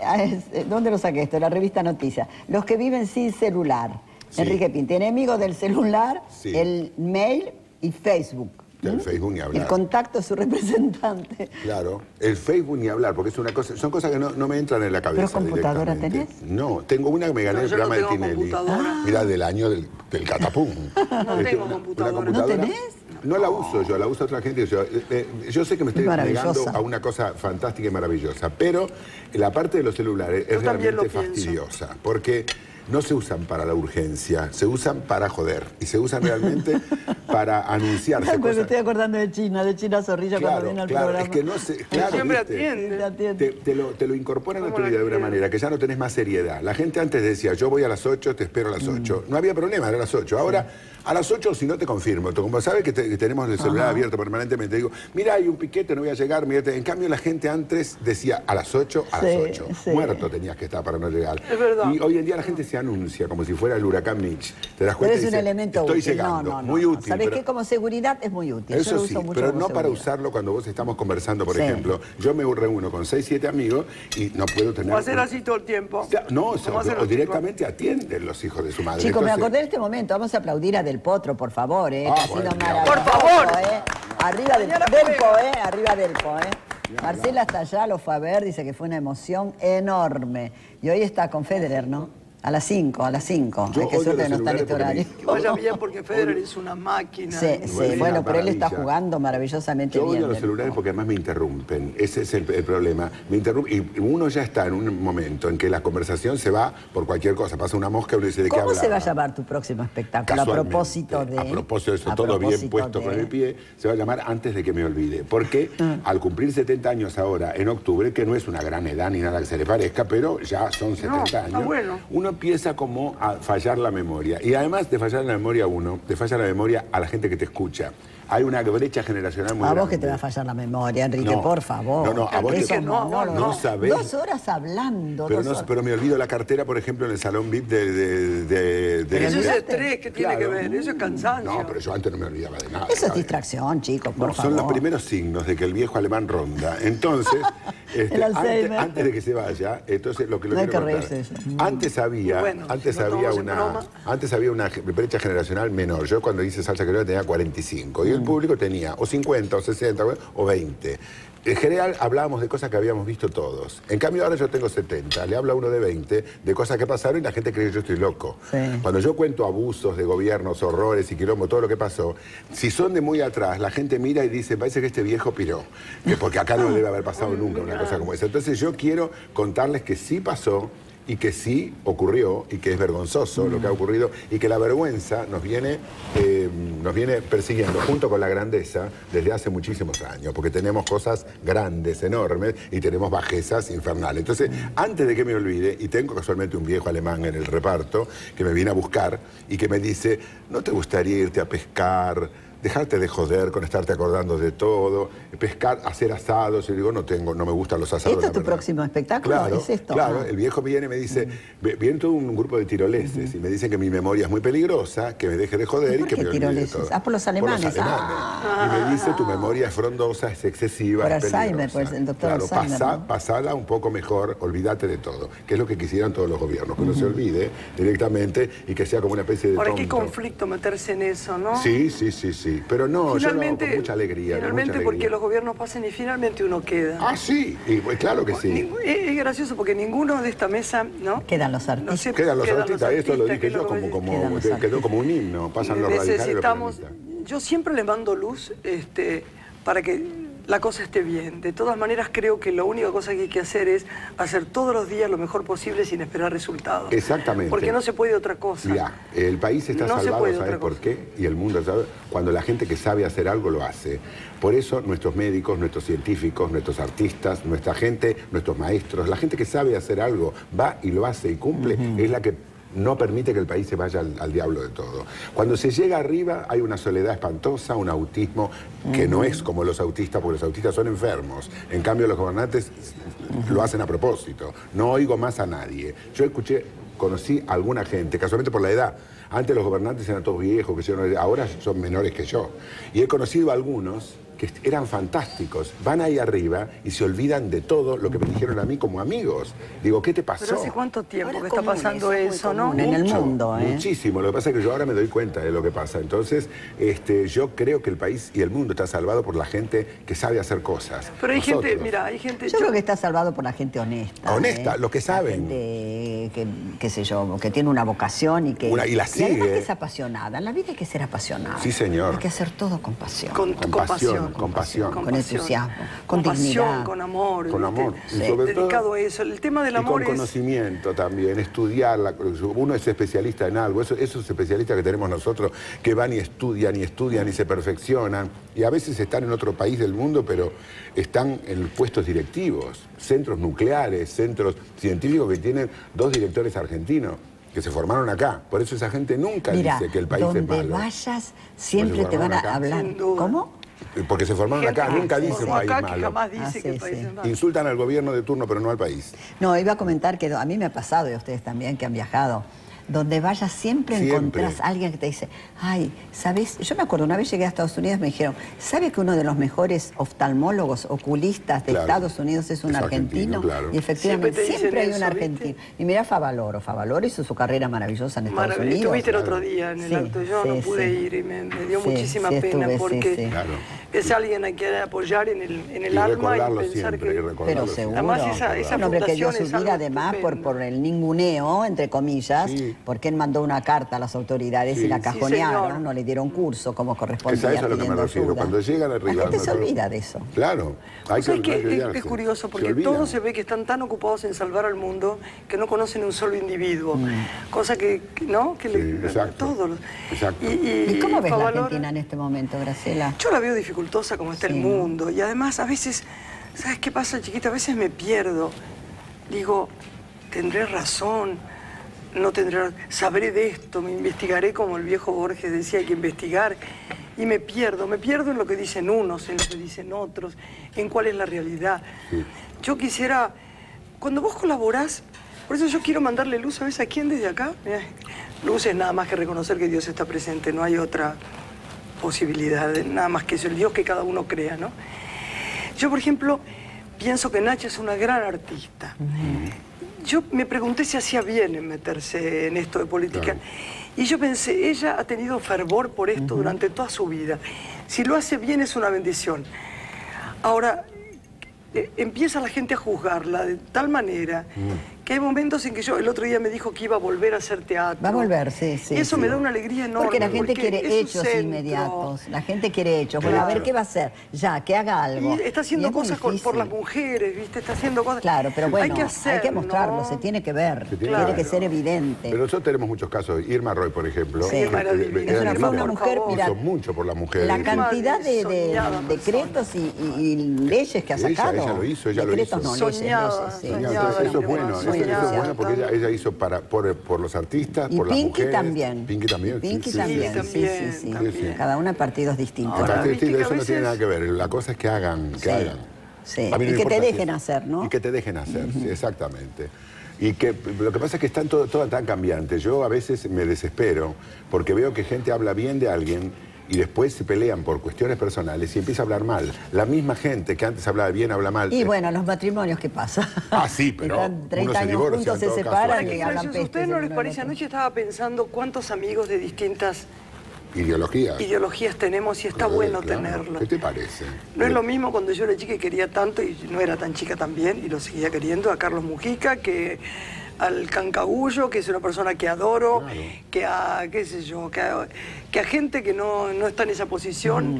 eh, ¿dónde lo saqué esto? La revista Noticias. Los que viven sin celular. Sí. Enrique Pinto, enemigo del celular, Sí. el mail y Facebook. El ¿Mm? Facebook ni hablar. El contacto es su representante. Claro, el Facebook ni hablar, porque es una cosa, son cosas que no, no me entran en la cabeza. ¿Pero computadora directamente. tenés? No, tengo una que me gané No, el yo no programa de tengo Tinelli. computadora. Mira, del año del, del catapum. No Este, tengo una- computadora. una ¿No tenés? No la uso yo, la usa otra gente. Yo, eh, eh, yo sé que me estoy Maravillosa. negando a una cosa fantástica y maravillosa, pero la parte de los celulares Yo es también lo realmente pienso. fastidiosa, porque no se usan para la urgencia, se usan para joder y se usan realmente para anunciarse Me cosas. estoy acordando de China, de China Zorrilla cuando Claro, viene al claro, programa. es que no se... Claro, siempre ¿viste? atiende. Sí, te atiende. Te, te lo, te lo incorporan a ¿Cómo tu la vida de una quiero? manera que ya no tenés más seriedad. La gente antes decía, yo voy a las ocho, te espero a las ocho. No había problema, era a las ocho. Ahora, a las ocho si no te confirmo. Tú, como sabes que, te- que tenemos el celular abierto permanentemente, digo, mira, hay un piquete, no voy a llegar. Mirate. En cambio, la gente antes decía, a las ocho, a Sí, las ocho. sí. Muerto tenías que estar para no llegar. Es verdad. Y hoy en día la gente se anuncia como si fuera el huracán Mitch. Te das Pero cuenta es y un dices, elemento estoy útil. llegando. No, no, no. Muy no. útil. ¿Sabés pero- qué? Como seguridad es muy útil. Yo Eso lo sí, uso mucho pero como no para seguridad. usarlo cuando vos estamos conversando, por Sí. ejemplo. Yo me reúno con seis, siete amigos y no puedo tener... Va a ser así todo el tiempo. Ya, No, o, sea, ¿Cómo hacen o los directamente atienden los hijos de su madre. Chicos, me Entonces, acordé de este momento. Vamos a aplaudir a Del Potro, por favor, ¿eh? Ah, que ha bueno, sido ni hablar. maravilloso, Por favor. ¿eh? Arriba del, Mañana Delpo, juega. ¿eh? Arriba Delpo, ¿eh? Marcela hasta allá lo fue a ver, dice que fue una emoción enorme. Y hoy está con Federer, ¿no? A las cinco, a las cinco. Yo Ay, qué odio suerte los que no está en este celulares horario. porque Que vaya bien porque Federer es una máquina. Sí, es sí, una bueno, pero él está maravilla. jugando maravillosamente Yo bien. odio los Delpo. celulares porque además me interrumpen. Ese es el, el problema. Me interrumpen. Y uno ya está en un momento en que la conversación se va por cualquier cosa. Pasa una mosca y uno dice de qué ¿Cómo se va a hablaba? llamar tu próximo espectáculo? A Casualmente, propósito de... A propósito de eso, a todo bien propósito puesto de- con el pie, se va a llamar Antes de que me olvide. Porque al cumplir setenta años ahora, en octubre, que no es una gran edad ni nada que se le parezca, pero ya son setenta está años, bueno. uno empieza como a fallar la memoria. Y además de fallar la memoria a uno, te falla la memoria a la gente que te escucha. Hay una brecha generacional muy A vos grande. que te va a fallar la memoria, Enrique, No, por favor. no, no, a vos te- Eso Que no, no, no, no no. sabés. Dos horas hablando, Pero, dos no, horas. pero me olvido la cartera, por ejemplo, en el salón V I P de... de, de- de- Pero Eso es olvidate. estrés que tiene Claro. que ver, eso es cansancio. No, pero yo antes no me olvidaba de nada. Eso es ¿sabes? distracción, chicos, por No, favor. son los primeros signos de que el viejo alemán ronda. Entonces, este, El antes, Alzheimer. antes de que se vaya, entonces lo que lo No hay quiero que contar. reírse de eso. Antes había, Bueno, antes si no había tomamos en una, broma. antes había una ge- brecha generacional menor. Yo cuando hice salsa criolla tenía cuarenta y cinco y el Mm. público tenía o cincuenta o sesenta o veinte. En general hablábamos de cosas que habíamos visto todos. En cambio ahora yo tengo setenta, le habla uno de veinte de cosas que pasaron y la gente cree que yo estoy loco. Sí. Cuando yo cuento abusos de gobiernos, horrores y quilombo, todo lo que pasó, si son de muy atrás, la gente mira y dice, parece que este viejo piró, que porque acá no debe haber pasado nunca una cosa como esa. Entonces yo quiero contarles que sí pasó y que sí ocurrió y que es vergonzoso lo que ha ocurrido y que la vergüenza nos viene, eh, nos viene persiguiendo junto con la grandeza desde hace muchísimos años, porque tenemos cosas grandes, enormes y tenemos bajezas infernales. Entonces, antes de que me olvide, y tengo casualmente un viejo alemán en el reparto que me viene a buscar y que me dice, ¿no te gustaría irte a pescar? Dejarte de joder con estarte acordando de todo, pescar, hacer asados. Y digo, no tengo, no me gustan los asados. ¿Esto la es tu verdad. próximo espectáculo? Claro, ¿Es esto? claro. Ah. El viejo viene y me dice, "Ve- viene todo un grupo de tiroleses y me dicen que mi memoria es muy peligrosa, que me deje de joder y, ¿Por que qué me olvide tiroleses? todo". Ah, por los alemanes. Por los alemanes. Ah. Y me dice, tu memoria es frondosa, es excesiva, Por es Alzheimer, peligrosa. pues, el doctor claro, Alzheimer, pasá- ¿no? pasala un poco mejor, olvídate de todo, que es lo que quisieran todos los gobiernos, que no se olvide directamente y que sea como una especie de Ahora, tonto. qué conflicto meterse en eso, ¿no? Sí, sí, sí, sí. Pero no, yo lo hago con mucha alegría. con Finalmente mucha porque alegría. los gobiernos pasan y finalmente uno queda. Ah, sí, y, pues, claro que sí. Ningú- Es, es gracioso porque ninguno de esta mesa, ¿no? Quedan los artistas. No sé, Quedan los artistas, esto lo artistas, dije que yo lo- como, como Quedan los quedó artistas. como un himno, pasan los radicales y los Necesitamos, peronistas. yo siempre le mando luz este, para que la cosa esté bien. De todas maneras, creo que la única cosa que hay que hacer es hacer todos los días lo mejor posible sin esperar resultados. Exactamente. Porque no se puede otra cosa. Mirá, el país está no salvado, ¿sabes por qué? Y el mundo sabe, cuando la gente que sabe hacer algo lo hace. Por eso nuestros médicos, nuestros científicos, nuestros artistas, nuestra gente, nuestros maestros, la gente que sabe hacer algo, va y lo hace y cumple, uh-huh. es la que no permite que el país se vaya al, al diablo de todo. Cuando se llega arriba hay una soledad espantosa, un autismo que uh-huh. no es como los autistas, porque los autistas son enfermos. En cambio los gobernantes uh-huh. lo hacen a propósito. No oigo más a nadie. Yo escuché, conocí a alguna gente, casualmente por la edad. Antes los gobernantes eran todos viejos, que yo no, ahora son menores que yo. Y he conocido a algunos que eran fantásticos, van ahí arriba y se olvidan de todo lo que me dijeron a mí como amigos. Digo, ¿qué te pasó? ¿Pero hace cuánto tiempo ahora que está pasando eso, no? En el Mucho, mundo, ¿eh? Muchísimo. Lo que pasa es que yo ahora me doy cuenta de lo que pasa. Entonces, este, yo creo que el país y el mundo está salvado por la gente que sabe hacer cosas. Pero hay Nosotros. gente, mira, hay gente... Yo, yo creo que está salvado por la gente honesta. Honesta, ¿eh? los que saben. La gente que, qué sé yo, que tiene una vocación y que... Una, y la sigue. Y además que es apasionada. En la vida hay que ser apasionada. Sí, señor. Hay que hacer todo con pasión. Con, Con con pasión, pasión. con pasión. Con entusiasmo, con, con dignidad. pasión, con amor. Con amor. ¿viste? Y sobre dedicado todo, a eso. El tema del y amor con es... conocimiento también, estudiar. La, uno es especialista en algo. Esos, esos especialistas que tenemos nosotros que van y estudian y estudian y se perfeccionan. Y a veces están en otro país del mundo, pero están en puestos directivos. Centros nucleares, centros científicos que tienen dos directores argentinos que se formaron acá. Por eso esa gente nunca Mira, dice que el país es malo. donde vayas, siempre te van a acá. hablar. ¿Cómo? Porque se formaron acá, nunca dicen país acá que malo. jamás dice Ah, que sí, el país sí. es malo. Insultan al gobierno de turno, pero no al país. No, iba a comentar que a mí me ha pasado, y a ustedes también que han viajado, donde vayas siempre, Siempre. encontrás a alguien que te dice, ay, ¿sabes? Yo me acuerdo, una vez llegué a Estados Unidos y me dijeron, ¿sabe que uno de los mejores oftalmólogos, oculistas de Claro. Estados Unidos es un Es argentino? argentino, claro. Y efectivamente, Siempre te dicen siempre hay un eso, argentino. ¿viste? Y mira Favaloro, Favaloro hizo su carrera maravillosa en Estados Maravilloso. Unidos. Estuviste el otro día en el Sí, acto, yo sí, no pude sí. ir y me, me dio Sí, muchísima sí, pena estuve, sí, porque sí. Claro. es alguien a quien apoyar en el, en el Y alma y recordarlo pensar siempre, y que... recordarlo Pero siempre. seguro. Además, esa- esa un hombre que dio fundación su es algo vida además por, estupendo. por el ninguneo, entre comillas, Sí. porque él mandó una carta a las autoridades Sí. y la Sí, cajonearon, señor. no le dieron curso como Es correspondía. a eso a lo que me pidiendo refiero. ayuda. Cuando llegan arriba... La gente me se acuerdo. olvida de eso. Claro. Hay O sea, que, es, que hay que es- olvidarse. es curioso Se porque olvidan. todos se ve que están tan ocupados en salvar al mundo que no conocen un solo individuo. Cosa que, que- ¿no? Que Sí, le, exacto. todos. Exacto. ¿Y cómo ves la Favaloro- Argentina en este momento, Graciela? Yo la veo dificultosa como está Sí. el mundo. Y además, a veces, ¿sabes qué pasa, chiquita? A veces me pierdo. Digo, tendré razón, no tendré, sabré de esto, me investigaré como el viejo Borges decía, hay que investigar. Y me pierdo, me pierdo en lo que dicen unos, en lo que dicen otros, en cuál es la realidad. Sí. Yo quisiera, cuando vos colaborás, por eso yo quiero mandarle luz, ¿sabes a quién desde acá? Mirá, luz es nada más que reconocer que Dios está presente, no hay otra posibilidad, de nada más que eso, el Dios que cada uno crea, ¿no? Yo, por ejemplo, pienso que Nacha es una gran artista. Yo me pregunté si hacía bien en meterse en esto de política. Claro. Y yo pensé, ella ha tenido fervor por esto durante toda su vida. Si lo hace bien es una bendición. Ahora, eh, empieza la gente a juzgarla de tal manera que hay momentos en que yo, el otro día me dijo que iba a volver a hacer teatro. Va a volver, sí, sí. Y eso sí. me da una alegría enorme. Porque la gente quiere es su hechos centro. inmediatos. La gente quiere hechos. Bueno, a Claro. ver qué va a hacer. Ya, que haga algo. Y está haciendo Y es muy cosas con- por difícil. las mujeres, ¿viste? Está haciendo cosas. Claro, pero bueno, hay que, hacer, hay que mostrarlo, ¿no? se tiene que ver, Se tiene, tiene que que ver. ser evidente. Pero nosotros tenemos muchos casos. Irma Roy, por ejemplo. Sí. que- Irma era que- divina. era Es una, divina. fue una por mujer, favor. mira, Hizo mucho por la mujer. la Irma cantidad de, de soñada decretos y, y- y leyes que ha Ella- sacado. ella lo hizo, ella lo decretos hizo. no, leyes, Soñada, leyes, sí. Soñada, soñada, entonces eso es la bueno, mujer, eso, eso es soñada. bueno porque ella, ella hizo para, por, por los artistas, Y por las Pinky mujeres. también. Pinky también. sí, Pinky sí, también, sí, sí, sí. sí, también, sí. también. Cada una partidos distintos. Ahora, Aparte, viste sí, que a eso no tiene veces- nada que ver. La cosa es que hagan, que Sí, hagan. sí. A mí no Y me que te importa si dejen es- hacer, ¿no? Y que te dejen hacer, sí, exactamente. Y que lo que pasa es que están todo, todo tan cambiante. Yo a veces me desespero porque veo que gente habla bien de alguien y después se pelean por cuestiones personales y empieza a hablar mal. La misma gente que antes hablaba bien habla mal. Y bueno, los matrimonios, ¿qué pasa? Ah, sí, pero Están uno treinta se años divorcia, juntos, en se todo caso. separan Ahora, y qué hablan gracioso. ¿A pestes. ustedes no el les uno del parece? otro. Anoche estaba pensando cuántos amigos de distintas Ideología. ideologías tenemos y está Claro, bueno claro. tenerlo. ¿Qué te parece? No es lo mismo cuando yo era chica y quería tanto, y no era tan chica también, y lo seguía queriendo, a Carlos Mujica, que al Cancagullo, que es una persona que adoro, Claro. que a, qué sé yo, que a, que a gente que no, no está en esa posición,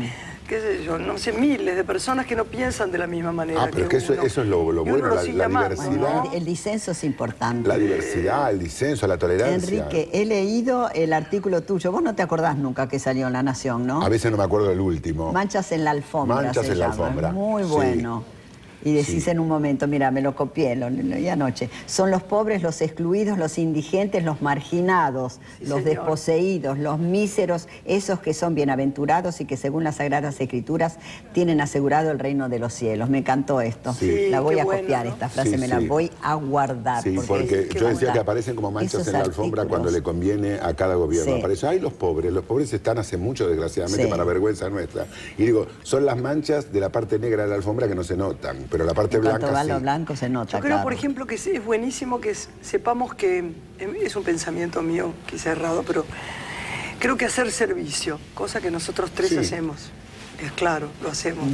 qué sé yo, no sé, miles de personas que no piensan de la misma manera. Ah, pero que es que eso, uno. eso es lo, lo Y uno bueno, lo la, sigue la amando, diversidad. ¿no? El disenso es importante. La diversidad, el disenso, la tolerancia. Enrique, he leído el artículo tuyo. Vos no te acordás nunca que salió en La Nación, ¿no? A veces no me acuerdo del último. Manchas en la alfombra. Manchas se en la llama. alfombra. Muy Sí. bueno. Y decís Sí. en un momento, mira, me lo copié, lo leí anoche. Son los pobres, los excluidos, los indigentes, los marginados, Sí, los señor. desposeídos, los míseros, esos que son bienaventurados y que según las Sagradas Escrituras tienen asegurado el reino de los cielos. Me encantó esto. Sí. La voy Qué a bueno, copiar, ¿no? esta frase Sí, me la sí. voy a guardar. Sí, porque, porque es- yo decía guardar. que aparecen como manchas Esos en la alfombra artículos. cuando le conviene a cada gobierno. Sí. Aparece, ay, los pobres, los pobres están hace mucho, desgraciadamente, Sí. para vergüenza nuestra. Y digo, son las manchas de la parte negra de la alfombra que no se notan, pero la parte En cuanto blanca va sí. lo blanco se nota, Yo creo, claro. por ejemplo, que es buenísimo que sepamos que, es un pensamiento mío, quizá errado, pero creo que hacer servicio, cosa que nosotros tres Sí. hacemos, es claro, lo hacemos.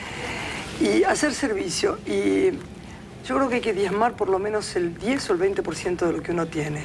Mm. Y hacer servicio, y yo creo que hay que diezmar por lo menos el diez o el veinte por ciento de lo que uno tiene,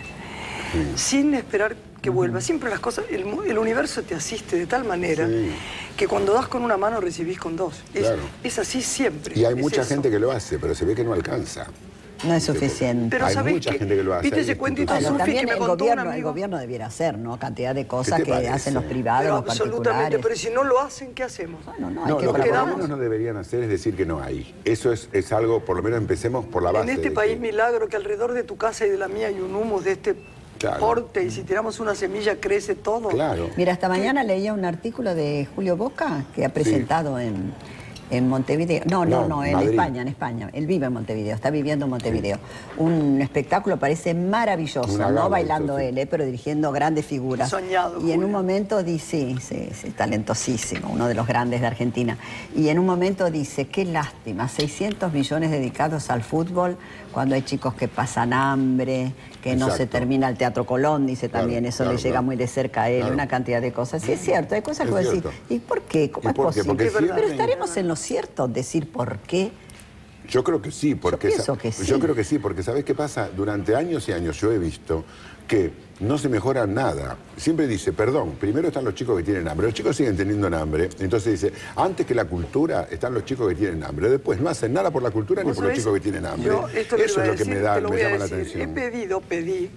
sin esperar que vuelva. Siempre las cosas, el, mu- el universo te asiste de tal manera Sí. que cuando das con una mano recibís con dos. Es, Claro. es así siempre. Y hay es mucha eso. gente que lo hace, pero se ve que no alcanza. No es suficiente. Pero Hay ¿sabés mucha qué? gente que lo hace, ¿Viste hay ese cuentito instituciones. Bueno, Sufi que también me el contó un gobierno, el amigo? gobierno debiera hacer, ¿no? Cantidad de cosas te que parece? hacen los privados, Pero los absolutamente, particulares. pero si no lo hacen, ¿qué hacemos? Bueno, no, hay No, que lo que por lo colaborar. menos no deberían hacer es decir que no hay. Eso es, es algo, por lo menos empecemos por la base. En este de país que- milagro que alrededor de tu casa y de la mía hay un humus de este Claro. porte y si tiramos una semilla crece todo. Claro. Mira, esta mañana leía un artículo de Julio Boca que ha presentado en, en Montevideo. No, no, No, no, en Madrid. España, en España. Él vive en Montevideo, está viviendo en Montevideo. Un espectáculo parece maravilloso, Una no gala, bailando eso, sí. él, eh, pero dirigiendo grandes figuras. Soñado, Y en Julio. un momento dice, sí, sí, sí, talentosísimo, uno de los grandes de Argentina. Y en un momento dice, qué lástima, seiscientos millones dedicados al fútbol cuando hay chicos que pasan hambre, que no se Exacto. termina el Teatro Colón, dice Claro, también, eso claro, le llega claro. muy de cerca a él, Claro. una cantidad de cosas. Sí, es cierto, hay cosas Es que vos decís, cierto. ¿y por qué? ¿Cómo ¿Y es por qué? posible? Porque Pero siempre- estaremos en lo cierto decir por qué. Yo creo que sí, porque pienso sa- que sí. yo creo que sí, porque ¿sabés qué pasa? Durante años y años yo he visto que no se mejora nada. Siempre dice, perdón, primero están los chicos que tienen hambre, los chicos siguen teniendo hambre, entonces dice, antes que la cultura están los chicos que tienen hambre, después no hacen nada por la cultura ni ¿Vos por los sabés? chicos que tienen hambre. Yo esto Eso iba a es lo que decir, me da, te lo me voy a llama la decir. atención. He pedido, pedí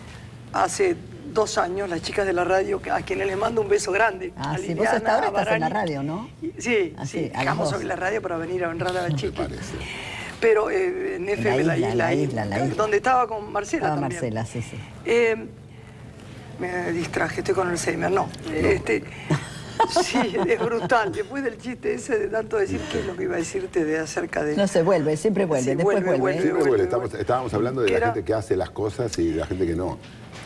hace dos años las chicas de la radio, a quienes les mando un beso grande. Ah, a sí, Liliana, vos hasta ahora a estás en la Barani. radio, ¿no? Y- Sí, Ah, sí, sí, a las dejamos dos. hoy la radio para venir a honrar a la chiqui. parece. Pero eh, en F M, la isla, isla, la ahí, isla, la isla. donde estaba con Marcela Estaba también. Marcela, sí, sí. Eh, me distraje, estoy con Alzheimer, no. Este, sí, es brutal. Después del chiste ese de tanto decir qué es lo que iba a decirte de acerca de... No se vuelve, siempre vuelve, Sí, después vuelve, vuelve. vuelve. ¿eh? Siempre Bueno, vuelve, bueno. estamos- estábamos hablando de ¿Qué la era? gente que hace las cosas y de la gente que no.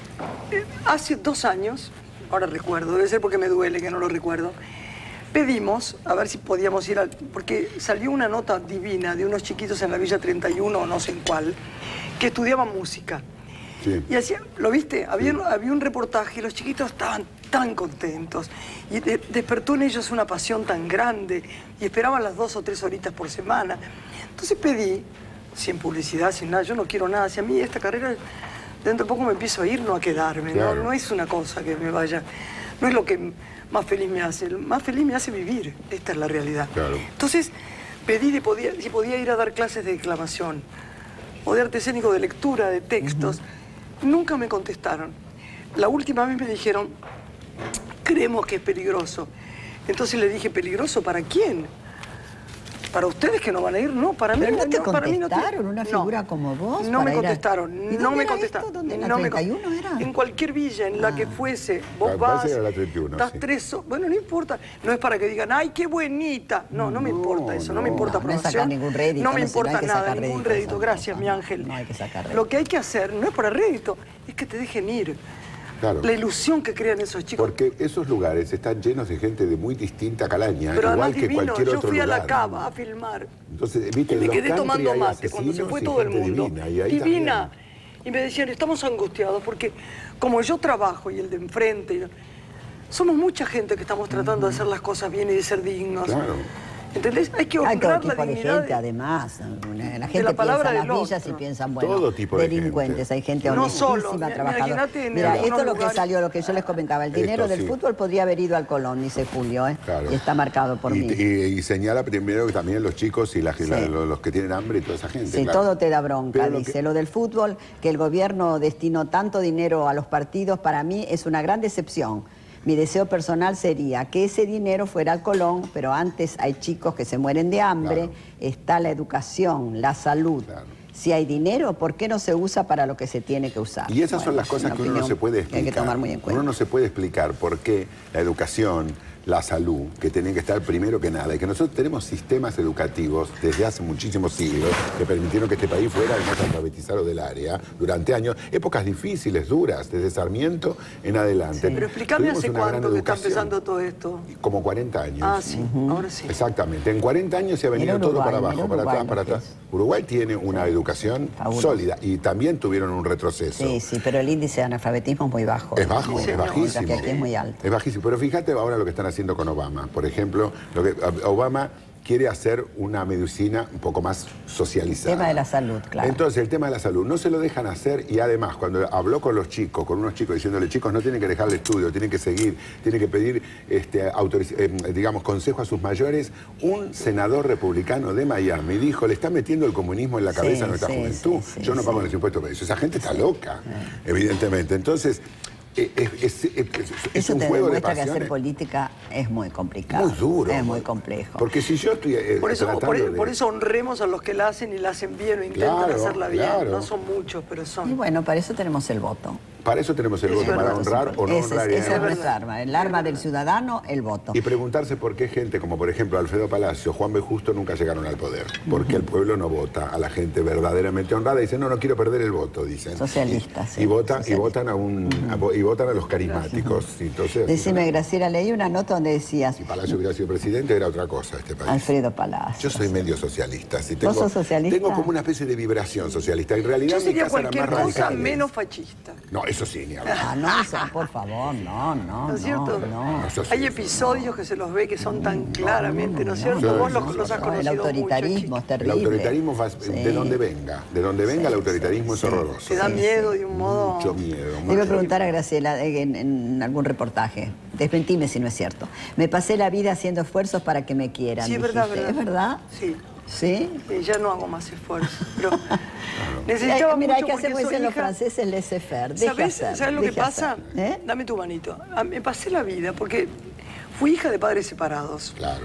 Hace dos años, ahora recuerdo, debe ser porque me duele que no lo recuerdo, pedimos a ver si podíamos ir al... Porque salió una nota divina de unos chiquitos en la Villa treinta y uno, o no sé en cuál, que estudiaban música. Sí. Y hacía, ¿lo viste? Había, había un reportaje y los chiquitos estaban tan contentos. Y de- despertó en ellos una pasión tan grande y esperaban las dos o tres horitas por semana. Entonces pedí, sin publicidad, sin nada, yo no quiero nada. Si a mí esta carrera, dentro de poco me empiezo a ir, no a quedarme. Claro. ¿no? No es una cosa que me vaya, no es lo que más feliz me hace. Más feliz me hace vivir, esta es la realidad. Claro. Entonces pedí de podía, si podía ir a dar clases de declamación o de arte escénico, de lectura, de textos. Nunca me contestaron. La última vez me dijeron, creemos que es peligroso. Entonces le dije, ¿peligroso para quién? ¿Para ustedes que no van a ir? No, para mí ¿Pero no te para mí no te- contestaron una No. figura como vos No para me ir a- contestaron, ¿Y no dónde me era contestaron. esto? ¿Dónde, en la No me treinta y uno con- era? En cualquier villa, en la Ah. que fuese, vos Me vas, parece que era la treinta y uno, estás sí. tres ho- bueno, no importa, no es para que digan, ¡ay, qué bonita! No, no me No, importa eso, no, me no. importa No, no es sacar aprobación. ningún rédito, no no me sé, no importa hay que nada, sacar ningún rédito, rédito, no, gracias, no, mi no, ángel. no hay que sacar rédito. Lo que hay que hacer no es para rédito, es que te dejen ir. Claro. La ilusión que crean esos chicos. Porque esos lugares están llenos de gente de muy distinta calaña, Pero igual además que divino, cualquier yo otro fui a lugar. la cava a filmar. Entonces, viste, Y me en los quedé country tomando hay mate cuando se asesinos fue y todo el gente mundo. divina, y ahí Divina. también. Y me decían, estamos angustiados porque como yo trabajo y el de enfrente, y- somos mucha gente que estamos tratando de hacer las cosas bien y de ser dignos. Claro. ¿Entendés? Hay que Hay todo honrar la tipo de dignidad gente, de- además. La gente la piensa palabra en las del villas y otro. piensan, bueno, Todo tipo de delincuentes. gente. Hay gente No honestísima, solo, mira, trabajadora. imagínate en Mira, algunos esto es lo que lugares- salió, lo que yo les comentaba. El dinero Esto del sí. fútbol podría haber ido al Colón, dice Julio, ¿eh? Claro. Y está marcado por y, mí. y- y señala primero que también los chicos y la- Sí. la- los, los que tienen hambre y toda esa gente. Sí, claro. todo te da bronca, Pero lo dice. que- Lo del fútbol, que el gobierno destinó tanto dinero a los partidos, para mí es una gran decepción. Mi deseo personal sería que ese dinero fuera al Colón, pero antes hay chicos que se mueren de hambre, Claro. está la educación, la salud. Claro. Si hay dinero, ¿por qué no se usa para lo que se tiene que usar? Y esas son Bueno, las cosas una que uno no opinión se puede que explicar. hay que tomar muy en cuenta. Uno no se puede explicar por qué la educación, la salud, que tienen que estar primero que nada, y que nosotros tenemos sistemas educativos desde hace muchísimos siglos que permitieron que este país fuera el más alfabetizado del área durante años, épocas difíciles, duras, desde Sarmiento en adelante. Pero explícame Tuvimos hace una gran cuánto que está educación. empezando todo esto. Como cuarenta años. Ah, sí, ahora sí. Exactamente. En cuarenta años se ha venido Mira todo Uruguay, para abajo, mira para Uruguay atrás, para lo que atrás. Uruguay tiene una educación Fabuloso. sólida y también tuvieron un retroceso. Sí, sí, pero el índice de analfabetismo es muy bajo. Es bajo, Sí, es señor. bajísimo. Mientras que aquí es muy alto. Es bajísimo. Pero fíjate ahora lo que están haciendo con Obama. Por ejemplo, lo que Obama quiere hacer una medicina un poco más socializada. El tema de la salud, claro. Entonces, el tema de la salud, no se lo dejan hacer y además, cuando habló con los chicos, con unos chicos, diciéndole, chicos, no tienen que dejar el estudio, tienen que seguir, tienen que pedir, este, autoriz- eh, digamos, consejo a sus mayores, un senador republicano de Miami dijo, le está metiendo el comunismo en la cabeza Sí, a nuestra sí, juventud. sí, sí, Yo no sí. pago los impuestos por eso. Esa gente está loca, evidentemente. Entonces, eh, es, es- es- es Eso un te juego de demuestra que hacer pasiones. política es muy complicado. Muy duro. Es muy complejo. Porque si yo estoy eh, Por eso, tratando por, de- por eso honremos a los que la hacen y la hacen bien o intentan Claro, hacerla bien. claro. No son muchos, pero Y son. bueno, para eso tenemos el voto. Para eso tenemos el Es voto, para verdad. honrar o no Ese es- honrar. y esa es además- nuestra arma. El arma del ciudadano, el voto. Y preguntarse por qué gente como por ejemplo Alfredo Palacio, Juan B. Justo nunca llegaron al poder. Porque el pueblo no vota a la gente verdaderamente honrada. Dicen, no, no quiero perder el voto, dicen. Socialistas, Y, sí, y, vota- y socialistas. votan a un a- y votan a los carismáticos. Y entonces, Decime, Graciela, leí una nota donde decías, si Palacio hubiera sido presidente, era otra cosa este país. Alfredo Palacio. Yo soy medio socialista. Si ¿Vos tengo, sos socialista? Tengo como una especie de vibración socialista. En realidad Yo mi sería casa era cualquier más cosa radical. menos fascista. No, eso sí, ni hablar. Ah, no, eso, por favor, no, no, ¿No es cierto? no, no. No, eso sí, Hay eso episodios que se los ve que son tan claramente, ¿no es cierto? no, Vos no, los, no, los has no, No, el conocido autoritarismo mucho, es El terrible. autoritarismo, fa- Sí. de donde venga, de donde venga el autoritarismo es horroroso. Te da Sí, miedo de un modo. Mucho miedo. Le mucho iba a preguntar a Graciela eh, en, en algún reportaje, desmentime si no es cierto. Me pasé la vida haciendo esfuerzos para que me quieran. Sí, es verdad, dijiste. verdad. ¿Es verdad? Sí. ¿Sí? Eh, ya no hago más esfuerzo. Pero Eh, necesitaba Mira, hay mucho que hacer, como porque soy dicen los hija- franceses, laissez-faire. Deje ¿Sabes, hacer, ¿sabes lo que deje pasa? hacer. ¿Eh? Dame tu manito. Ah, Me pasé la vida porque fui hija de padres separados. Claro.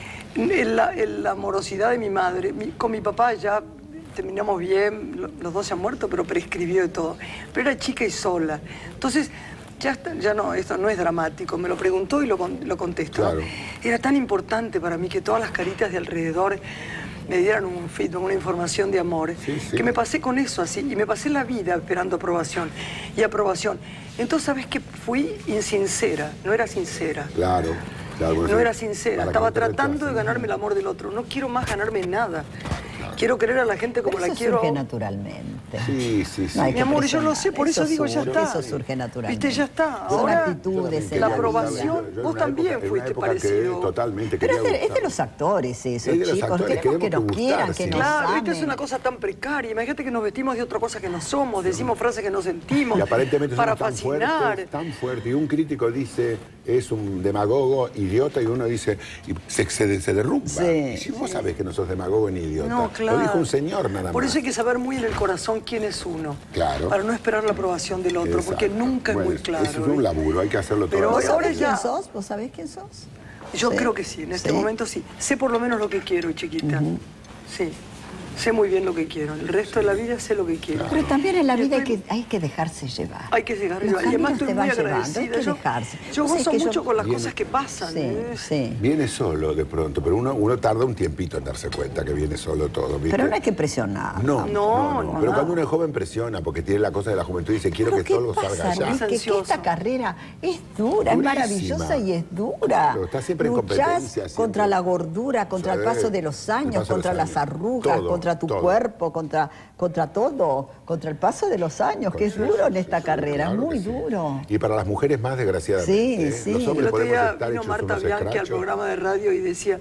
En la, en la amorosidad de mi madre, mi- con mi papá ya terminamos bien, lo- los dos se han muerto, pero prescribió de todo. Pero era chica y sola. Entonces, ya, está- ya no, esto no es dramático, me lo preguntó y lo, con- lo contestó. Claro. Era tan importante para mí que todas las caritas de alrededor me dieran un feedback, una información de amor, Sí, sí. que me pasé con eso así, y me pasé la vida esperando aprobación y aprobación. Entonces, ¿sabes qué? Fui insincera, no era sincera. Claro. claro, por No eso- era sincera, para que estaba no te tratando de rechacen. ganarme el amor del otro. No quiero más ganarme nada. Quiero querer a la gente como Pero la eso quiero. surge naturalmente. Sí, sí, sí. No hay Mi que amor, yo lo presionar. sé, por eso, digo, ya surge, está. Eso surge naturalmente. Viste, ya está. Son Ahora, actitudes, en la la aprobación, vida. Yo en vos una también época- en una fuiste época que parecido. totalmente Pero es quería de, es de gustar. los actores eso, Es de los chicos. actores, Queremos que nos queremos que quieran, gustar, que sí. nos Claro, amen. esta es una cosa tan precaria. Imagínate que nos vestimos de otra cosa que no somos, decimos frases que no sentimos. Y aparentemente para somos tan fascinar. fuertes, tan fuertes. Y un crítico dice, es un demagogo, idiota, y uno dice, y se, se, se derrumba. Sí. Y si vos sabés que no sos demagogo ni idiota. No, claro. Lo dijo un señor nada más. Por eso hay que saber muy en el corazón quién es uno. Claro. Para no esperar la aprobación del otro, porque Exacto. nunca Bueno, es muy claro. Eso es un ¿eh? laburo, hay que hacerlo todo. Pero ¿Vos hoy- ahora sabés ya- quién sos? ¿Vos sabés quién sos? Yo Sí. creo que sí, en este Sí. momento sí. Sé por lo menos lo que quiero, chiquita. Sí. Sé muy bien lo que quiero. El resto de la vida sé lo que quiero. Pero también en la Y vida hay estoy- que, hay que dejarse llevar. Hay que llegar Los arriba. Y además caminos estoy te muy van llevando, agradecida. hay que yo dejarse. yo Vos sabés gozo que yo- mucho con las Viene- cosas que pasan. Sí, ¿eh? sí. Viene solo de pronto, pero uno, uno tarda un tiempito en darse cuenta que viene solo todo, ¿viste? Pero no hay que presionar. No, No, no, no. no, Pero no. cuando uno es joven presiona, porque tiene la cosa de la juventud y dice, quiero ¿Pero que qué todo pasa, salga Luis? ya. Es Que, que ansioso. esta carrera es dura, es Durísima. maravillosa y es dura. Claro, está siempre en Luchás competencia, siempre. contra la gordura, contra Sí, el paso de los el años, paso de contra los las años. arrugas, Todo, contra tu todo. cuerpo, contra, contra todo, contra el paso de los años, que es Sí, duro en sí, esta sí, carrera, claro muy que sí. duro. Y para las mujeres más desgraciadamente. Sí, ¿eh? sí. Los El hombres otro podemos día estar vino hechos Marta unos Bianchi al escrachos. programa de radio y decía,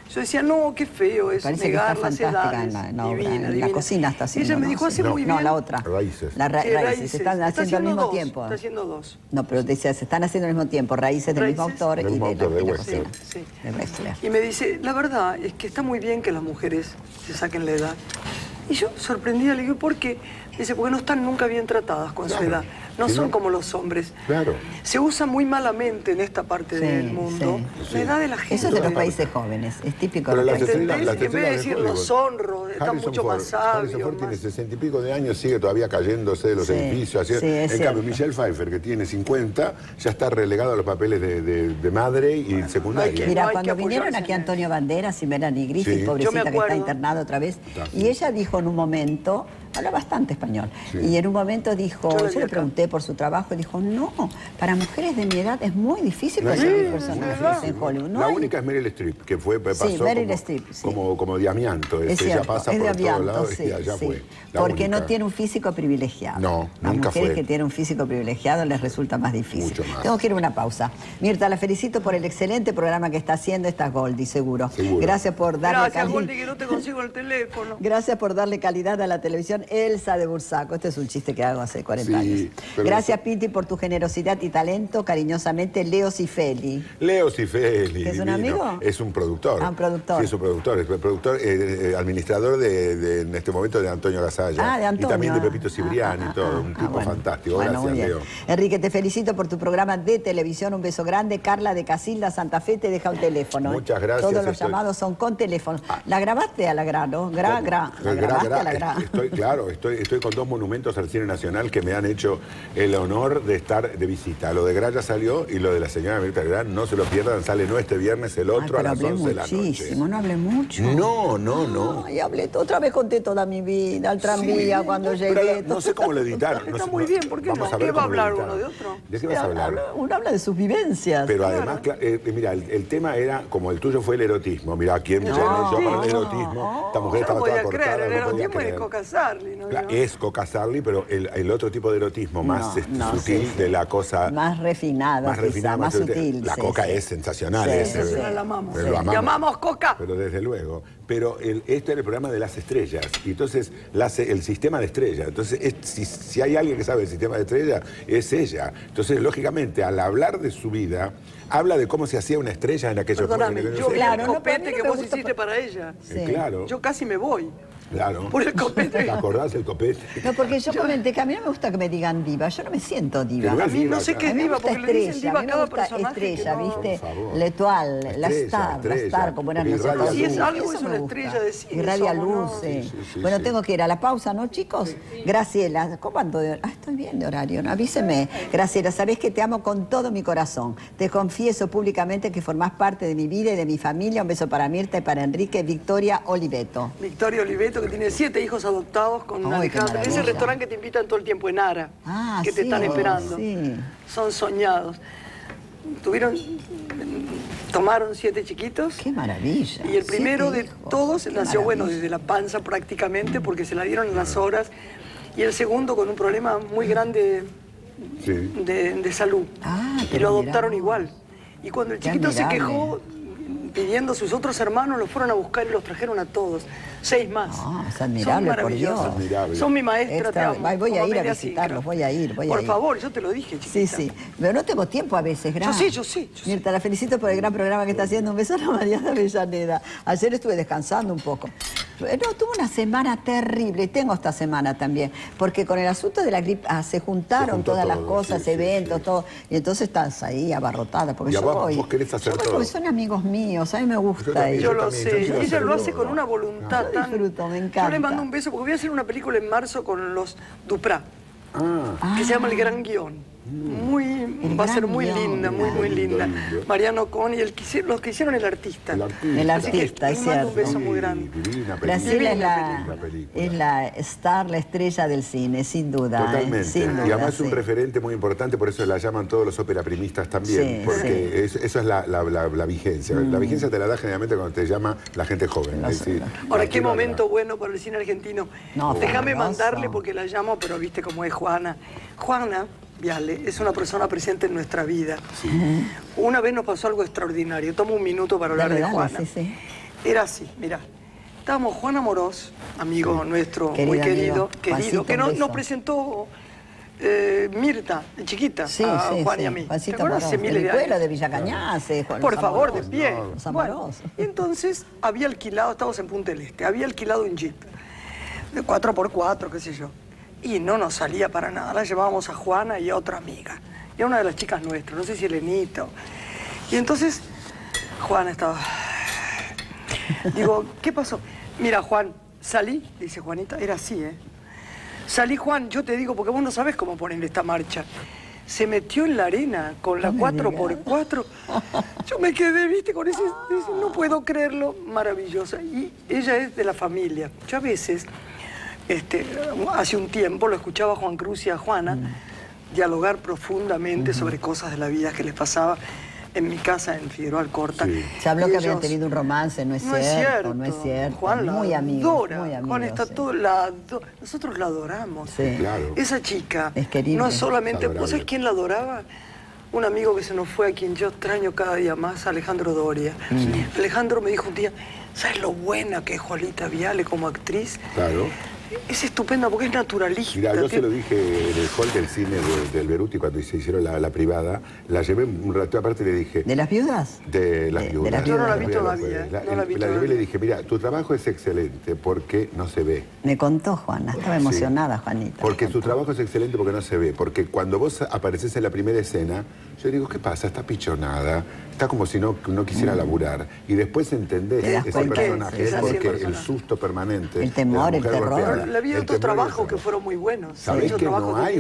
Yo decía, no, qué feo es Parece negar que las está fantástica edades. en la, en la obra, divina, en la divina. cocina está haciendo. Y ella me ¿no? dijo, hace no, muy no, bien. la otra. Raíces. La ra Sí, raíces. Raíces. Se están Está haciendo al mismo dos, tiempo. Está haciendo dos. No, pero dice, se están haciendo al mismo tiempo. Raíces del mismo Raíces. autor Del y mismo de autor, la, de de la Western. cocina. Sí. De Westler. Y me dice, la verdad es que está muy bien que las mujeres se saquen la edad. Y yo, sorprendida, le digo, ¿por qué? Dice, porque no están nunca bien tratadas con Claro. su edad. No Sí, son no. como los hombres. Claro. Se usa muy malamente en esta parte Sí, del mundo sí. la edad de la gente. Eso es de los países jóvenes. Es típico de Pero los las países estrellas, ¿Entendés? las En vez de estrellas de decir Hollywood. los honros, están Harrison mucho Ford, más sabios, Harrison Ford tiene más- sesenta y pico de años, sigue todavía cayéndose de los Sí, edificios. Así, sí, es en cambio, cierto. Michelle Pfeiffer, que tiene cincuenta, ya está relegado a los papeles de, de- de madre y secundaria. hay que- Mira, no hay cuando que vinieron apoyarse aquí en Antonio Banderas y Melanie Griffith, Sí. Yo pobrecita me que está acuerdo. internada otra vez, Ah, y sí. ella dijo en un momento, habla bastante español, Sí. y en un momento dijo, Yo yo, la vi le acá. pregunté por su trabajo, y dijo, no, para mujeres de mi edad es muy difícil No hay conseguir nada. personajes en Hollywood. No la hay- única es Meryl Streep, que fue, pasó Meryl como, Streep, sí. como, como de amianto. Es Este, ella cierto, pasa es de por todos avianto, lados sí, y allá sí. fue. La Porque no única. tiene un físico privilegiado. No, Las nunca mujeres fue. que tienen un físico privilegiado les resulta más difícil. Mucho más. Tengo que ir a una pausa. Mirta, la felicito por el excelente programa que está haciendo esta Goldie, seguro. Seguro. Gracias por darle Gracias, cali- Goldie, que no te consigo el teléfono. Gracias por darle calidad a la televisión. Elsa de Bursaco. Este es un chiste que hago hace cuarenta Sí, años. pero Gracias, Pinti, por tu generosidad y talento. Cariñosamente, Leo Cifeli. Leo Cifeli. ¿Que es un divino. amigo? Es un productor. Ah, un productor. Sí, es un productor. Es un productor, eh, eh, administrador de, de- en este momento de Antonio Gasalla. Ah, de Antonio. Y también de ah. Pepito Cibriani Ah, y ah, todo. ah, un ah, tipo bueno. fantástico. Bueno, Gracias, muy bien. Leo. Enrique, te felicito por tu programa de televisión. Un beso grande. Carla de Casilda, Santa Fe, te deja un teléfono. ¿eh? Muchas gracias, Todos los estoy- llamados son con teléfono. ¿La grabaste a la gra, no? Gra, gra. ¿La Gra, grabaste gra. a la gra? Estoy, claro, estoy, estoy con dos monumentos al cine nacional que me han hecho el honor de estar de visita. Lo de Gra ya salió y lo de la señora Mirta Legrand, no se lo pierdan, sale no este viernes, el Ay, otro a pero las hablé once de la noche. muchísimo, no hablé mucho. No, no, no. Ay, hablé, otra vez conté toda mi vida, al tranvía, cuando Pero llegué. no sé cómo lo editaron. no Está sé- muy bien, ¿por qué vamos no? a ver ¿Qué va a cómo lo hablar editaron. uno de otro? ¿De qué vas a hablar? Habla- Uno habla de sus vivencias. Pero además, cla- eh, mira, el, el tema era, como el tuyo fue el erotismo. Mira, ¿quién me No, llama yo para el no, erotismo? Esta mujer Yo no estaba podía toda creer, cortada, el no podía erotismo es creer. Coca Sarli, ¿no? Claro, es Coca Sarli, pero el, el otro tipo de erotismo, más No, este, no, sutil, sí, sí. de la cosa... Más refinado, más quizá, refinada, más sutil. La sí, Coca sí. es sensacional. Sí, ese, sí, sí. La amamos. Pero lo Sí. Llamamos Coca. Pero desde luego. Pero el, este era el programa de las estrellas. Y entonces, la- el sistema de estrellas. Entonces, es- si, si hay alguien que sabe el sistema de estrellas, es ella. Entonces, lógicamente, al hablar de su vida, habla de cómo se hacía una estrella en aquellos Perdóname, que no yo sé. vi Claro, el no, pero a mí copete no que me vos gusta hiciste por- para ella. Eh, Sí. Claro. Yo casi me voy. Claro. Por el copete. ¿Te acordás del copete? No, porque yo comenté que a mí no me gusta que me digan diva, yo no me siento diva. Que no A es mí no diva, sé qué A es mí me diva, gusta porque le dicen estrella, diva a a mí me cada gusta personaje. que estrella, no- ¿viste? Por favor. L'Etoile, la Estrella, Star, la estrella. Star, como eran Porque nosotros. irradia Si es luz. algo, es Eso una me gusta. estrella de cine Irradia somos, luz, ¿no? sí. Sí, sí, sí, Bueno, sí. tengo que ir a la pausa, ¿no, chicos? Graciela, ¿cómo ando de horario? Ah, estoy bien de horario, ¿no? Avíseme. Graciela, sabés que te amo con todo mi corazón. Te confieso públicamente que formás parte de mi vida y de mi familia. Un beso para Mirta y para Enrique. Victoria Oliveto. Victoria Oliveto, que tiene siete hijos adoptados con Ay, qué Alejandra. Ese maravilla. restaurante que te invitan todo el tiempo en Ara, Ah, que te sí, están esperando. sí. Son soñados. Tuvieron, tomaron siete chiquitos. Qué maravilla. Y el primero Siete de hijos. todos Qué nació, bueno, maravilla. desde la panza prácticamente, porque se la dieron en las horas. Y el segundo con un problema muy grande Sí. de, de salud. Ah, y pero lo adoptaron mirá. igual. Y cuando el Qué chiquito se admirable. quejó, pidiendo a sus otros hermanos, los fueron a buscar y los trajeron a todos. Seis más. Ah, es admirable, Son por Dios. maravillosos. Admirable. Son mi maestra, te Extra- amo. Ay, voy a como ir a media visitarlos, cicra. voy a ir, voy a Por ir. favor, yo te lo dije, chiquita. Sí, sí. Pero no tengo tiempo a veces, Gran. Yo sí, yo sí, yo sí. Mirta, la felicito por el gran programa que está haciendo. Un beso a la Mariana Avellaneda. Ayer estuve descansando un poco. No, tuve una semana terrible, y tengo esta semana también, porque con el asunto de la gripe ah, se juntaron Se juntó todas las todo, cosas, sí, sí, eventos, sí. todo, y entonces estás ahí abarrotada, porque Y a yo vos- voy. vos querés hacer yo voy todo. porque son amigos míos, a mí me gusta también, ir. Yo Yo lo también, yo sé. quiero Y ella hacer lo hace todo. con una voluntad Yo tan... disfruto, me Yo encanta. le mando un beso porque voy a hacer una película en marzo con los Duprá, Ah, que se llama El Gran Guión. Muy, El va a ser Gran muy Guión, linda, muy, muy lindo, linda. lindo. Mariano Con y el que hicieron- los que hicieron El Artista. el artista. El Así que artista, es le mando un cierto. beso muy grande. Divina película. Graciela es la, Divina película. es la star, la estrella del cine, sin duda. ¿eh? Totalmente. Sin duda, y además es un sí. referente muy importante, por eso la llaman todos los operaprimistas también, Sí, porque sí. es- eso es la, la- la- la vigencia. La vigencia te la da generalmente cuando te llama la gente joven. Los- es decir, Ahora, la qué que momento bueno para el cine argentino. No, Déjame fabuloso. mandarle porque la llamo, pero viste cómo es Juana. Juana Viale es una persona presente en nuestra vida. Una vez nos pasó algo extraordinario. Tomo un minuto para hablar Dale, de dale, Juana. sí, sí. Era así, mirá. Estábamos Juan Amorós, amigo sí. nuestro, querido muy querido, amigo. querido, Juancito, que no, nos presentó eh, Mirta, de chiquita, sí, a sí, Juan sí. y a mí. Juancito ¿Te acuerdas? Hace Amorós, miles el de escuela años. de Villa Cañas, Juan, Por los favor, Amorós, de pie. no, los Bueno, Amorós. y entonces había alquilado, estábamos en Punta del Este, había alquilado un jeep de cuatro por cuatro, qué sé yo. Y no nos salía para nada, la llevábamos a Juana y a otra amiga. Y a una de las chicas nuestras, no sé si Elenita. Y entonces Juana estaba... Digo, ¿qué pasó? Mira, Juan, salí, dice Juanita, era así, ¿eh? Salí, Juan, yo te digo, porque vos no sabés cómo poner esta marcha. Se metió en la arena con la cuatro por cuatro. Yo me quedé, viste, con ese, ese... No puedo creerlo, maravillosa. Y ella es de la familia. Yo a veces, este, hace un tiempo, lo escuchaba a Juan Cruz y a Juana mm. dialogar profundamente mm-hmm. sobre cosas de la vida que les pasaba en mi casa en Figueroa Alcorta. Sí. Se habló y que ellos... habían tenido un romance, no es, no cierto, es cierto, no es cierto. Juan la muy amigos, adora. Muy amigos, Juan está sí. todo, la ado... nosotros la adoramos. Sí. Claro. Esa chica es querible. no solamente, ¿vos sabés quién la adoraba? Un amigo que se nos fue, a quien yo extraño cada día más, Alejandro Doria. Sí. Alejandro me dijo un día, ¿sabes lo buena que es Juanita Viale como actriz? Claro. Es estupenda porque es naturalista. Mira, yo que... se lo dije en el hall del cine de, del Beruti cuando se hicieron la, la privada. La llevé un rato aparte y le dije... ¿De las viudas? De las de, viudas. De las yo viudas. no la vi todavía. La, no la, vi la todavía. llevé y le dije, mira, tu trabajo es excelente porque no se ve. Me contó Juana, estaba emocionada, sí. Juanita. Porque tu trabajo es excelente porque no se ve. Porque cuando vos apareces en la primera escena, yo digo, ¿qué pasa? Está pichonada, está como si no, no quisiera mm. laburar. Y después entendés ese personaje, es porque el susto permanente... El temor, el terror. Pero la vi de otros trabajos que fueron muy buenos. Sabés que no hay,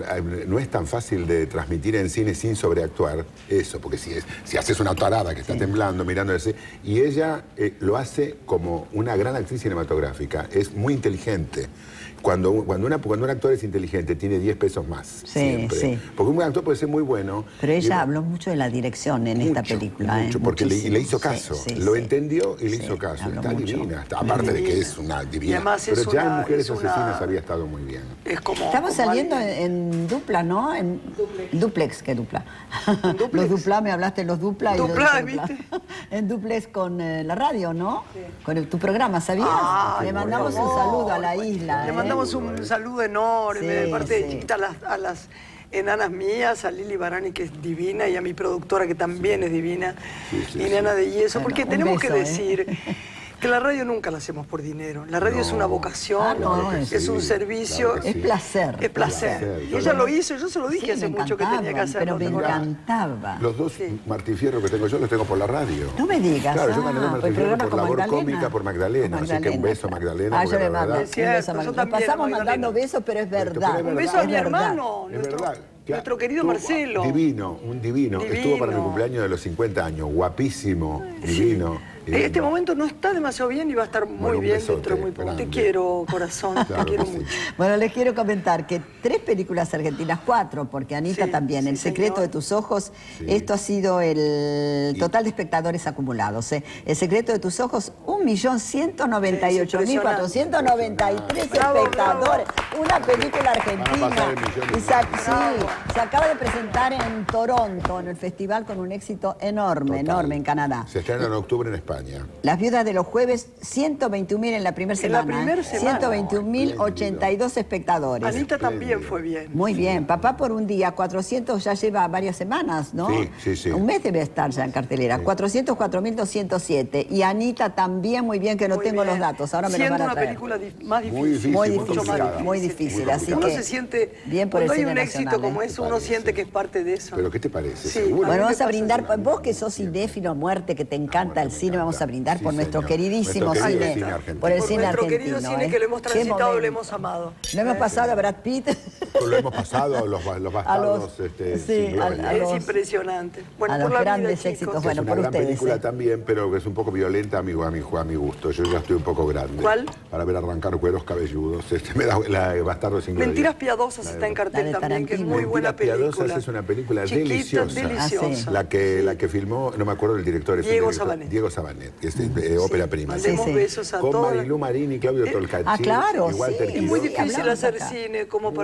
no es tan fácil de transmitir en cine sin sobreactuar eso, porque si, es, si haces una tarada que está sí. temblando, mirando ese, y ella eh, lo hace como una gran actriz cinematográfica, es muy inteligente. Cuando, cuando, una, cuando un actor es inteligente, tiene diez pesos más. Sí, siempre. sí. Porque un actor puede ser muy bueno. Pero ella y, habló mucho de la dirección en mucho, esta película. Mucho, ¿eh? porque le, le hizo caso. Sí, sí, lo sí. entendió y le sí, hizo caso. Está mucho. divina. Está, aparte divina. de que es una divina. Pero ya una, en Mujeres Asesinas una... había estado muy bien. Es como, Estamos como saliendo en, alguien... en dupla, ¿no? En duplex. Duplex, ¿qué dupla? ¿Duplex? Los dupla, me hablaste de los dupla. Dupla, y ¿viste? Dupla. En duplex con eh, la radio, ¿no? Sí. Con el, tu programa, ¿sabías? Ah, le mandamos un saludo a la isla. Le ¿eh? mandamos un saludo enorme, sí, de parte sí. de chiquita a las, a las enanas mías, a Lili Barani, que es divina, y a mi productora, que también es divina, sí, sí, y sí. Nena de Yeso, porque bueno, tenemos beso, que decir... ¿eh? Que la radio nunca la hacemos por dinero. La radio no. es una vocación, ah, no, es, es un servicio. Claro sí. Es placer. Es placer. placer. Y ella lo hizo, yo se lo dije sí, hace mucho que tenía que hacerlo. Pero me encantaba. Los dos sí. Martín Fierro que tengo yo los tengo por la radio. No me digas. Claro, ah, yo gané Martín Fierro por labor cómica por Magdalena. Así que un beso a Magdalena. Ah, yo le mando. Es cierto, Nos pasamos mandando besos, pero es verdad. Un beso a mi hermano. Es verdad. Nuestro querido Marcelo. Divino, un divino. divino. Estuvo para mi cumpleaños de los cincuenta años, guapísimo, divino. En este momento no está demasiado bien y va a estar muy bueno, bien besote, dentro de muy poco. Te quiero, corazón, claro te quiero mucho. Sí. Bueno, les quiero comentar que tres películas argentinas, cuatro, porque Anita sí, también, sí, El secreto señor. de tus ojos, sí. esto ha sido el total de espectadores acumulados. ¿eh? El secreto de tus ojos, un millón ciento noventa y ocho mil cuatrocientos noventa y tres espectadores. Bravo. Una película argentina. Y se, sí, se acaba de presentar en Toronto, en el festival, con un éxito enorme, total. enorme en Canadá. Se estrena en octubre en España. Las viudas de los jueves, ciento veintiún mil en la primera semana. En la primera semana. ciento veintiún mil ochenta y dos espectadores. Anita también fue bien. Muy bien. Papá por un día, cuatrocientos ya lleva varias semanas, ¿no? Sí, sí, sí. Un mes debe estar ya en cartelera. Sí. cuatrocientos cuatro mil doscientos siete. Y Anita también muy bien, que no muy tengo bien. los datos. Ahora me Siendo los van a traer. una película di más difícil. Muy difícil. Muy muy difícil. complicada. Muy difícil. Muy así uno que se siente... Bien por cuando el hay un cine éxito nacional, como ¿eh? eso, uno siente que es parte de eso. ¿Pero qué te parece? Sí. Bueno, vamos a brindar, vos que sos cinéfilo a muerte, que te encanta el cine, vamos a brindar por nuestro queridísimo cine, por el cine argentino. Nuestro querido cine que lo hemos transitado y lo hemos amado. Lo hemos pasado a Brad Pitt. Lo hemos pasado a los, los bastardos. Este, sí, a, a los, es impresionante. Bueno, a por los la grandes vida, éxitos. Chicos. Bueno, es una por gran ustedes. película ¿eh? también, pero que es un poco violenta a mi, a mi, a mi gusto. Yo ya estoy un poco grande. ¿Cuál? Para ver arrancar cueros cabelludos. Este, me da la Bastardo sin Gloria. Mentiras piadosas está en cartel también, que es muy buena película. Mentiras piadosas es una película Chiquita, deliciosa. deliciosa. La que, la que filmó, no me acuerdo del director. Diego Sabanet. Diego Sabanet, que es eh, ópera prima. Mandemos sí, sí. besos a Con todos. Marilú Marín y Claudio Tolcachir. Ah, claro, y Walter sí. Es muy Quirós. difícil hacer acá. cine como para que no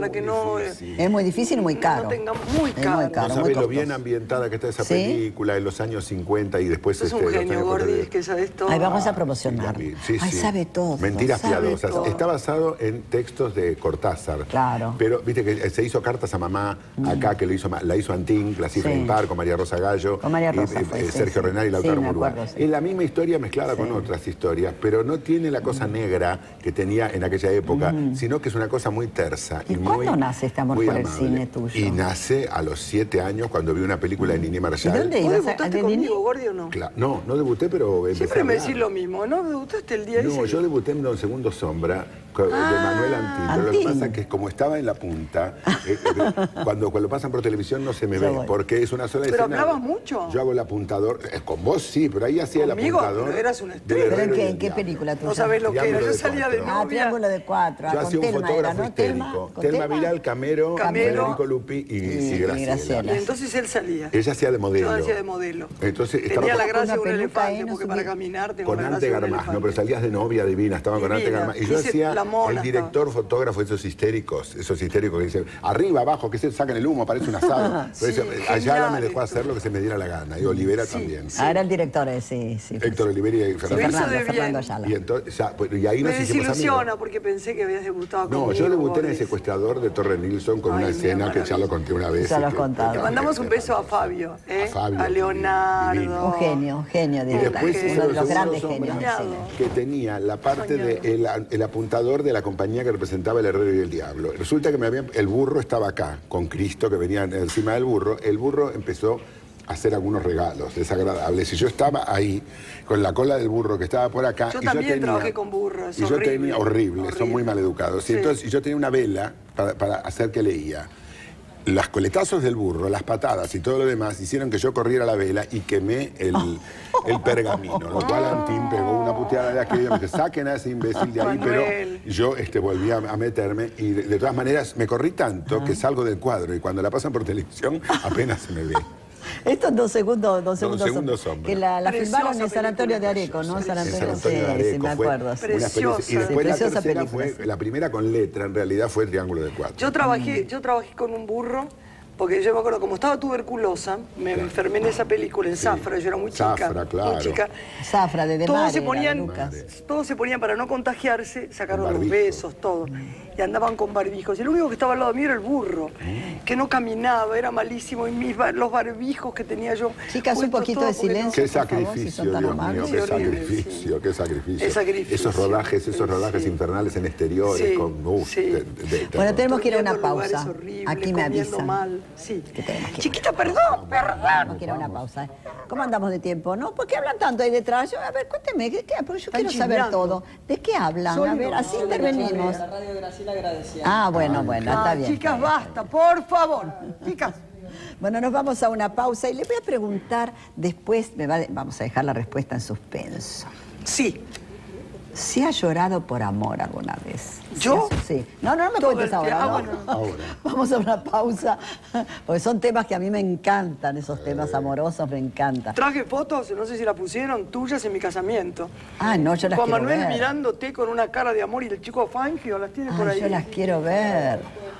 no... sí, eh, sí. Es muy difícil y muy caro. No tengamos muy Es caro. muy caro, No muy sabés lo costoso. bien ambientada que está esa ¿Sí? película en los años cincuenta y después... Es un este, los genio, años Gordi, posteriores. es que sabes todo. Ay, vamos a promocionar. Sí, Ay, sí. sabe todo. Mentiras sabe piadosas. todo. Está basado en textos de Cortázar. Claro. Pero viste que se hizo Cartas a Mamá acá, que lo hizo, la hizo Antín, La Cifra Sí. Impar, con María Rosa Gallo. Con María y, Rosa y, fue, eh, sí, Sergio sí. Renal y Sí, Lautaro me Murúa. acuerdo, sí. Es la misma historia mezclada con otras historias, pero no tiene la cosa negra que tenía en aquella época, sino que es una cosa muy tersa. ¿Y Y, cuándo muy, nace este amor muy por el amable. cine tuyo? Y nace a los siete años cuando vi una película de Nini ¿Y Marshall. dónde ¿Vos ibas a debutaste de conmigo, niño? Gordi, o no? Cla- No, no debuté, pero empecé Siempre a me hablar. decís lo mismo, ¿no? Debutaste el día No, ese. yo debuté en Don Segundo Sombra co- de Manuel Antín. Pero lo que Antín. pasa es que como estaba en la punta, eh, eh, cuando, cuando pasan por televisión no se me Yo ve, voy. porque es una sola ¿Pero escena. hablabas mucho? Yo hago el apuntador. eh, con vos sí, pero ahí hacía Conmigo, el apuntador. pero eras una del estrella. ¿Pero en Herrero y qué, el en qué Diablo. película tuya? No sabés lo que era. Triángulo Yo de salía de cuatro. Ah, novia. Triángulo de Cuatro. Yo Ah, con hacía un Telma era, fotógrafo ¿no? Telma, histérico. con Telma Telma. Vidal, Camero, Camero. Federico Lupi y, Y- y y Graciela. Graciela. Y entonces él salía. Ella hacía de modelo. Yo hacía de modelo. Entonces, estaba Tenía con- la gracia de Una un peluca ahí, elefante, no porque sé para qué. caminar tengo Con la Ante gracia de un Garmaz, elefante. no, pero salías de novia divina, estaba con Ante Divina. Garmaz. Y yo Hice hacía la mona, el director, fotógrafo, esos histéricos, esos histéricos que dicen, arriba, abajo, que se sacan el humo, parece un asado. Pero Sí, dice, Ayala genial me dejó esto. hacer lo que se me diera la gana, y Olivera también. Ah, era el director, eh, sí, sí. Héctor Olivera y Me Fernando. hizo Fernando, de Fernando bien. Ayala. Y, entonces, ya, pues, y ahí Me nos hicimos desilusiona amigos. porque pensé que habías debutado conmigo. No, yo debuté en El Gordi. Secuestrador de Torre Nilsson con Ay, una mira, escena que ya maravilla. lo conté una vez. Ya y lo has que- contado. que- Le mandamos un beso a Fabio, ¿eh? A Fabio, a Leonardo. divino. Un genio, un genio de Y después Uno hice uno de Los los Segundos grandes Sombra, genios del cine. que tenía la parte del el apuntador de la compañía que representaba el Herrero y el Diablo. Resulta que me habían, el burro estaba acá, con Cristo que venía encima del burro. El burro empezó a hacer algunos regalos desagradables. Y yo estaba ahí, con la cola del burro que estaba por acá. Yo y también yo tenía, trabajé con burros, Y yo horrible, tenía, horrible, son horrible. muy maleducados. Sí. Y, entonces, y yo tenía una vela para, para hacer que leía. Los coletazos del burro, las patadas y todo lo demás hicieron que yo corriera la vela y quemé el, el pergamino, lo cual Antín pegó una puteada de aquello, me dice, saquen a ese imbécil de ahí, Manuel. pero yo este, volví a, a meterme y de, de todas maneras me corrí tanto que salgo del cuadro y cuando la pasan por televisión apenas se me ve. Estos dos segundos, dos segundos, segundos son- sombra. que la, la Preciosa filmaron en San Antonio de película, Areco, ¿no? San En Antonio, San Antonio de sí, Areco sí, me fue acuerdo. sí. una experiencia. Y Preciosa. después Sí, la preciosa tercera película, fue, sí. la primera con letra, en realidad fue Triángulo de Cuatro. Yo trabajé, yo trabajé con un burro, porque yo me acuerdo, como estaba tuberculosa, me enfermé en esa película, en Zafra, yo era muy chica. Zafra, claro. Muy chica. Zafra, de De Todos Mare se era, ponían, de Lucas. todos se ponían para no contagiarse, sacaron Con los barbijo. besos, todo. Y andaban con barbijos. Y el único que estaba al lado mío era el burro, que no caminaba, era malísimo. Y mis, bar- los barbijos que tenía yo. Chicas, un puestos, poquito todo de porque no- silencio. Qué por favor, si sacrificio, son tan Dios mío, amables. qué Sí, horrible, sacrificio, sí. qué sacrificio. Es sacrificio. Esos rodajes, esos rodajes Sí. infernales en exteriores, Sí, con... uf, sí. de- de- de- Bueno, tenemos que ir a una Durmiendo en lugares pausa. horribles, Aquí me comiendo avisan. mal. Sí. Que tenemos que ir. Chiquita, perdón, perdón. Tenemos que ir a una pausa. ¿eh? ¿Cómo andamos de tiempo? ¿No? ¿Por qué hablan tanto ahí detrás? Yo, a ver, cuénteme, ¿qué, qué? Porque yo Están quiero saber chismeando. todo. ¿De qué hablan? A ver, así intervenimos. La radio Graciela agradecía. Ah, bueno, bueno, está Ah, bien. chicas, basta, por favor. Chicas. Bueno, nos vamos a una pausa y le voy a preguntar después, me va de- vamos a dejar la respuesta en suspenso. Sí. ¿Se ha llorado por amor alguna vez? ¿Yo? Sí. No, no, no me Todo cuentes el ahora, tiempo. ¿no? Ah, bueno. Ahora. Vamos a una pausa, porque son temas que a mí me encantan, esos temas amorosos me encantan. Traje fotos, no sé si la pusieron, tuyas en mi casamiento. Ah, no, yo las Juan quiero Manuel ver. mirándote con una cara de amor y el chico Fangio las tiene por Ah, ahí. yo las quiero ver.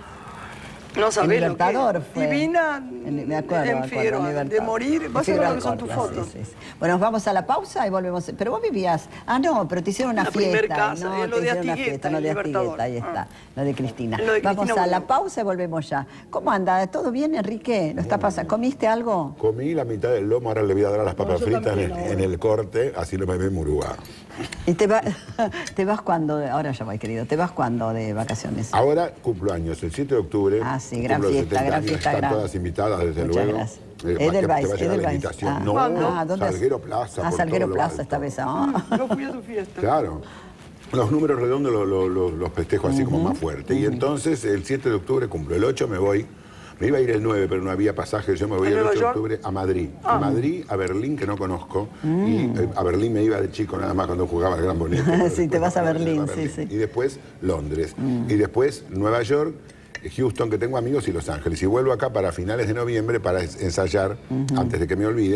No sabés El lo que Libertador es. fue. Divina En- me acuerdo, en me acuerdo, Figueroa, de Libertador. morir. Vas a ver Figueroa lo que son tus Alcorta, fotos. sí, sí, sí. Bueno, nos vamos a la pausa y volvemos. Pero vos vivías... Ah, no, pero te hicieron una La fiesta. primer casa, no, es lo te de hicieron una Astigueta, fiesta, no el de Libertador. Astigueta, ahí está. Ah. Lo de Cristina. Lo de vamos Cristina a la volvemos. pausa y volvemos ya. ¿Cómo anda? ¿Todo bien, Enrique? ¿No está pasando? ¿Comiste algo? Comí la mitad del lomo, ahora le voy a dar a las papas fritas en, en el corte, así no me ve Murúa. ¿Y te, va- te vas cuando? Ahora ya voy, querido. ¿Te vas cuando de vacaciones? Ahora cumplo años, el siete de octubre. Ah, sí, gran cumplo fiesta, setenta gran años, fiesta, Están gran. todas invitadas, desde Muchas luego. gracias. Eh, Edelweiss, te va a llegar la Edelweiss. invitación. Ah. No, Ah, ¿dónde es? Salguero Plaza. Ah, por Salguero todo lo Plaza alto. esta vez. Ah. Yo fui a tu fiesta. Claro. Los números redondos los, los- los- los festejo así como más fuerte. Y entonces el siete de octubre cumplo, el ocho me voy. Me iba a ir el nueve, pero no había pasaje. Yo me voy ¿A el Nueva ocho de York? octubre a Madrid. A Madrid, a Berlín, que no conozco. Y eh, a Berlín me iba de chico nada más cuando jugaba al Gran Bonito. pero Sí, te después vas a no, Berlín, me sí, sí. Y después Londres. Y después Nueva York, Houston, que tengo amigos, y Los Ángeles. Y vuelvo acá para finales de noviembre para es- ensayar, antes de que me olvide,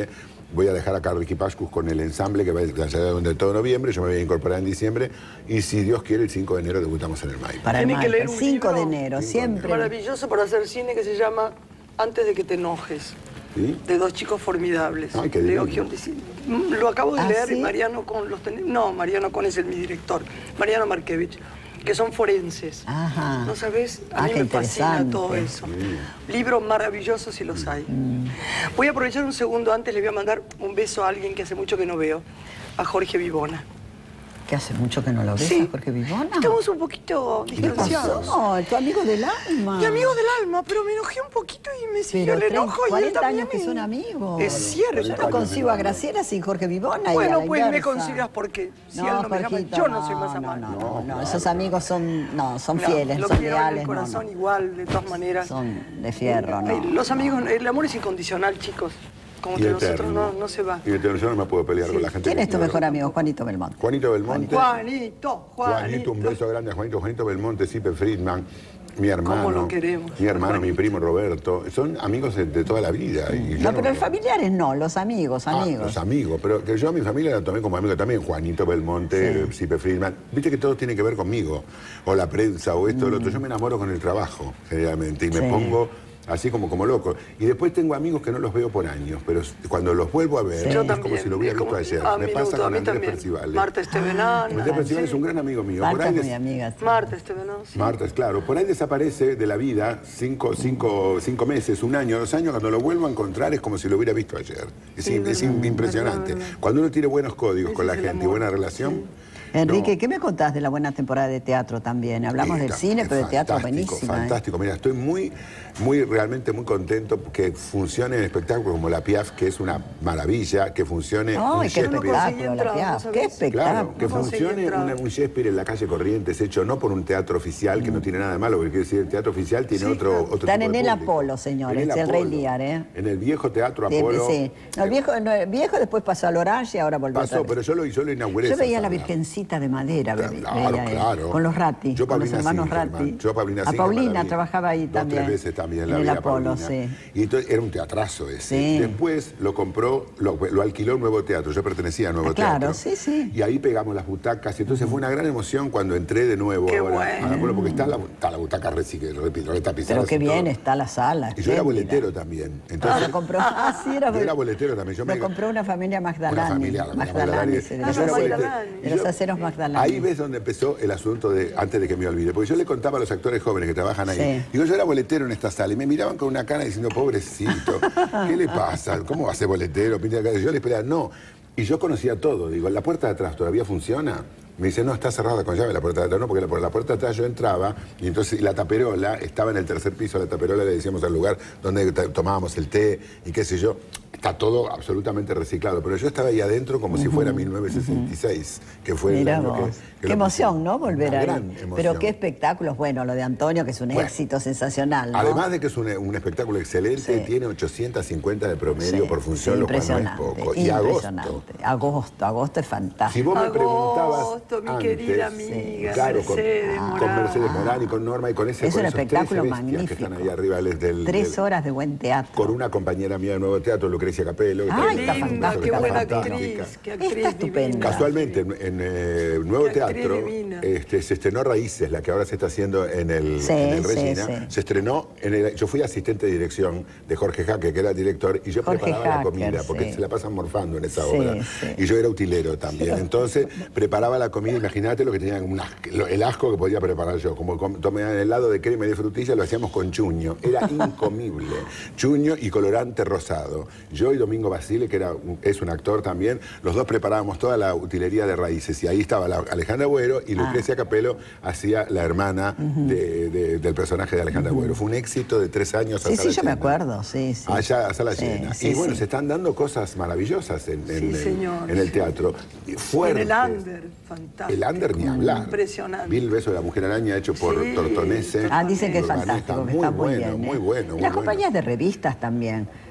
voy a dejar acá a Ricky Pascus con el ensamble que va a ensayar durante todo noviembre, yo me voy a incorporar en diciembre y si Dios quiere el cinco de enero debutamos en el Maipo. Para el Tiene que Maipo, leer un cinco de libro enero, siempre. maravilloso para hacer cine que se llama Antes de que te enojes. ¿Sí? De dos chicos formidables. Ay, qué Leo divino. Gion- Lo acabo de ¿Ah, leer sí? y Mariano con los ten- No, Mariano con es el mi director. Mariano Markevich, que son forenses. Ajá. ¿No sabes? A Ah, mí qué me fascina interesante. todo eso. Libros maravillosos si los hay. Voy a aprovechar un segundo antes, le voy a mandar un beso a alguien que hace mucho que no veo, a Jorge Vivona. Que hace mucho que no lo ves, Sí. Jorge Vivona. Estamos un poquito ¿Qué pasó? distanciados. No, tu amigo del alma. Mi amigo del alma, pero me enojé un poquito y me siguió Pero el enojo y él cuarenta también. años que son amigos. Es cierto. Yo no consigo a Graciela sin Jorge Vivona. y a Bueno, la pues me inversa. consideras porque si No, él no me llama, Jorgito, yo no soy más no, amable. no, no, no, esos amigos son, no, son No, fieles, lo son quiero en leales. el no, corazón no. igual, de todas maneras. Son de fierro, ¿no? Eh, Los amigos, el amor es incondicional, chicos. Como Y que nosotros eterno. no, no se va. Y eterno, yo no me puedo pelear con la gente. ¿Quién que es tu quiero. mejor amigo? Juanito Belmonte. Juanito Belmonte. Juanito, Juanito. Juanito, un beso grande a Juanito, Juanito Belmonte, Sipe Friedman, mi hermano. ¿Cómo lo queremos? Mi hermano, mi primo Roberto. Son amigos de, de toda la vida. Y yo No, pero los familiares no, los amigos, Ah, amigos. los amigos, pero que yo a mi familia la tomé como amigo también, Juanito Belmonte, Sí. Sipe Friedman. Viste que todo tiene que ver conmigo, o la prensa, o esto, o lo otro. Yo me enamoro con el trabajo, generalmente, y me Sí. pongo así como, como loco. Y después tengo amigos que no los veo por años, pero cuando los vuelvo a ver, Sí. es Yo como también, si lo hubiera es visto como- ayer. ah, Me minuto, pasa a con mí Andrés también. Percivale. Marta Estevenán. Andrés Percivale es un gran amigo mío. Por Marta ahí es des- muy amiga. sí. Marta Estevenán, sí. Marta, es claro. Por ahí desaparece de la vida cinco, cinco, cinco meses, un año, dos años. Cuando lo vuelvo a encontrar es como si lo hubiera visto ayer. Es, Sí, im- es verdad, im- impresionante. verdad, verdad. Cuando uno tiene buenos códigos Ese con la es el gente y amor. buena relación. Enrique, no. ¿qué me contás de la buena temporada de teatro también? Hablamos Sí, del está- cine, es pero de teatro fantástico, buenísima. ¿eh? Fantástico, mira, estoy muy, muy, realmente muy contento que funcione en espectáculos como La Piaf, que es una maravilla, que funcione ¡Ay, un qué Yo no Shakespeare. conseguí espectáculo, la entrada, Piaf! ¿no ¡Qué sabés? espectáculo! Claro, que No conseguí funcione entrada. una- un Shakespeare en la calle Corrientes, hecho no por un teatro oficial, que no tiene nada de malo, porque quiere decir, el teatro oficial tiene Sí, otro, claro. otro Están tipo de en el público. Apolo, señores, En el Rey Apolo. Lear, ¿eh? En el viejo teatro De- Apolo. sí. No, el viejo, no, el viejo después pasó al Orange y ahora volvió otra Pasó, vez. pero yo lo, yo lo inauguré. Yo esa veía a la sala. Virgencita de madera, Claro, veía, claro, veía, eh, claro. con los Ratti, Yo, con los Paulina hermanos Singerman. Ratti. Yo, Paulina a Singerman Paulina la vi trabajaba ahí dos, también. tres veces también la en vi el a Apolo, Paulina. sí. Y entonces era un teatrazo ese. Sí. Después lo compró, lo, lo alquiló un Nuevo Teatro. Yo pertenecía a Nuevo Ah, claro, Teatro. sí, sí. Y ahí pegamos las butacas. Y entonces fue una gran emoción cuando entré de nuevo Qué ahora bueno. al Apolo, porque está la, está la butaca reci- repito, retapizada. Pero qué y todo. bien está la sala. Y yo era espléndida. boletero también. Ah, Entonces, lo compró. Ah, sí, era, yo era boletero también. Yo lo me- compró una familia Magdalani. Una familia, la familia Magdalani, Magdalani. sí, de Y los yo era aceros, boletero. de Y los yo- aceros Magdalani. Ahí ves donde empezó el asunto de, antes de que me olvide, porque yo le contaba a los actores jóvenes que trabajan ahí, Sí. digo, yo era boletero en esta sala, y me miraban con una cara diciendo, pobrecito, ¿qué le pasa? ¿Cómo va a ser boletero? Pinta la cara. Yo les esperaba, no. Y yo conocía todo, digo, ¿la puerta de atrás todavía funciona? Me dice, no, está cerrada con llave la puerta de atrás. No, porque la, por la puerta de atrás yo entraba y entonces y la taperola estaba en el tercer piso. La taperola le decíamos al lugar donde t- tomábamos el té y qué sé yo. Está todo absolutamente reciclado. Pero yo estaba ahí adentro como si fuera mil novecientos sesenta y seis, que fue el Mirá año vos. que, que Qué lo emoción, pusimos. ¿no? Volver Una ahí. gran emoción. Pero qué espectáculos. Bueno, lo de Antonio, que es un Bueno, éxito sensacional, ¿no? Además de que es un, un espectáculo excelente, Sí. tiene ochocientos cincuenta de promedio Sí, por función, sí, lo cual no es impresionante, poco. Y agosto. impresionante. Agosto, agosto es Si fantástico. vos me preguntabas Agosto, mi antes, querida amiga, claro, con, Mercedes con Morán. Mercedes Morán y con Norma y con ese Es con un esos tres espectáculo bestias que magnífico. están ahí arriba del, del- Tres del- horas de buen teatro. con una compañera mía de Nuevo Teatro, Lucrecia Capello. que Ay, está está Linda, fantástica, qué está buena fantástica. actriz, qué actriz Está estupenda. divina. Casualmente, en, en, eh, Nuevo Qué actriz Teatro divina. este, se estrenó Raíces, la que ahora se está haciendo en el, Sí, en el sí, Regina. sí. Se estrenó, en el, yo fui asistente de dirección de Jorge Jaque, que era el director, y yo Jorge preparaba la Jaque, comida, porque sí. se la pasan morfando en esa Sí, obra. sí. Y yo era utilero también. Entonces, preparaba la comida, imagínate lo que tenía, un as- lo- el asco que podía preparar yo. Como com- tomé el helado de crema y de frutilla, lo hacíamos con chuño. Era incomible. Chuño y colorante rosado. Yo y Domingo Basile, que era un- es un actor también, los dos preparábamos toda la utilería de Raíces. Y ahí estaba la Alejandra Agüero y Lucrecia Capello hacía la hermana de- de- del personaje de Alejandra Agüero. Fue un éxito de tres años a Sí, sala sí, yo me llena. acuerdo, sí, sí. Allá a sala Sí, llena. sí, y bueno, sí. se están dando cosas maravillosas en, en Sí, el- señor, en el sí. teatro. Y En fuertes. el under, fantástico. El under ni hablar. Impresionante. Vi el beso de la mujer araña hecho por Sí. Tortonese. Ah, dicen que es Urbaneta. fantástico, que muy está muy bueno, bien. ¿eh? muy bueno, Y muy las bueno. compañías de revistas también.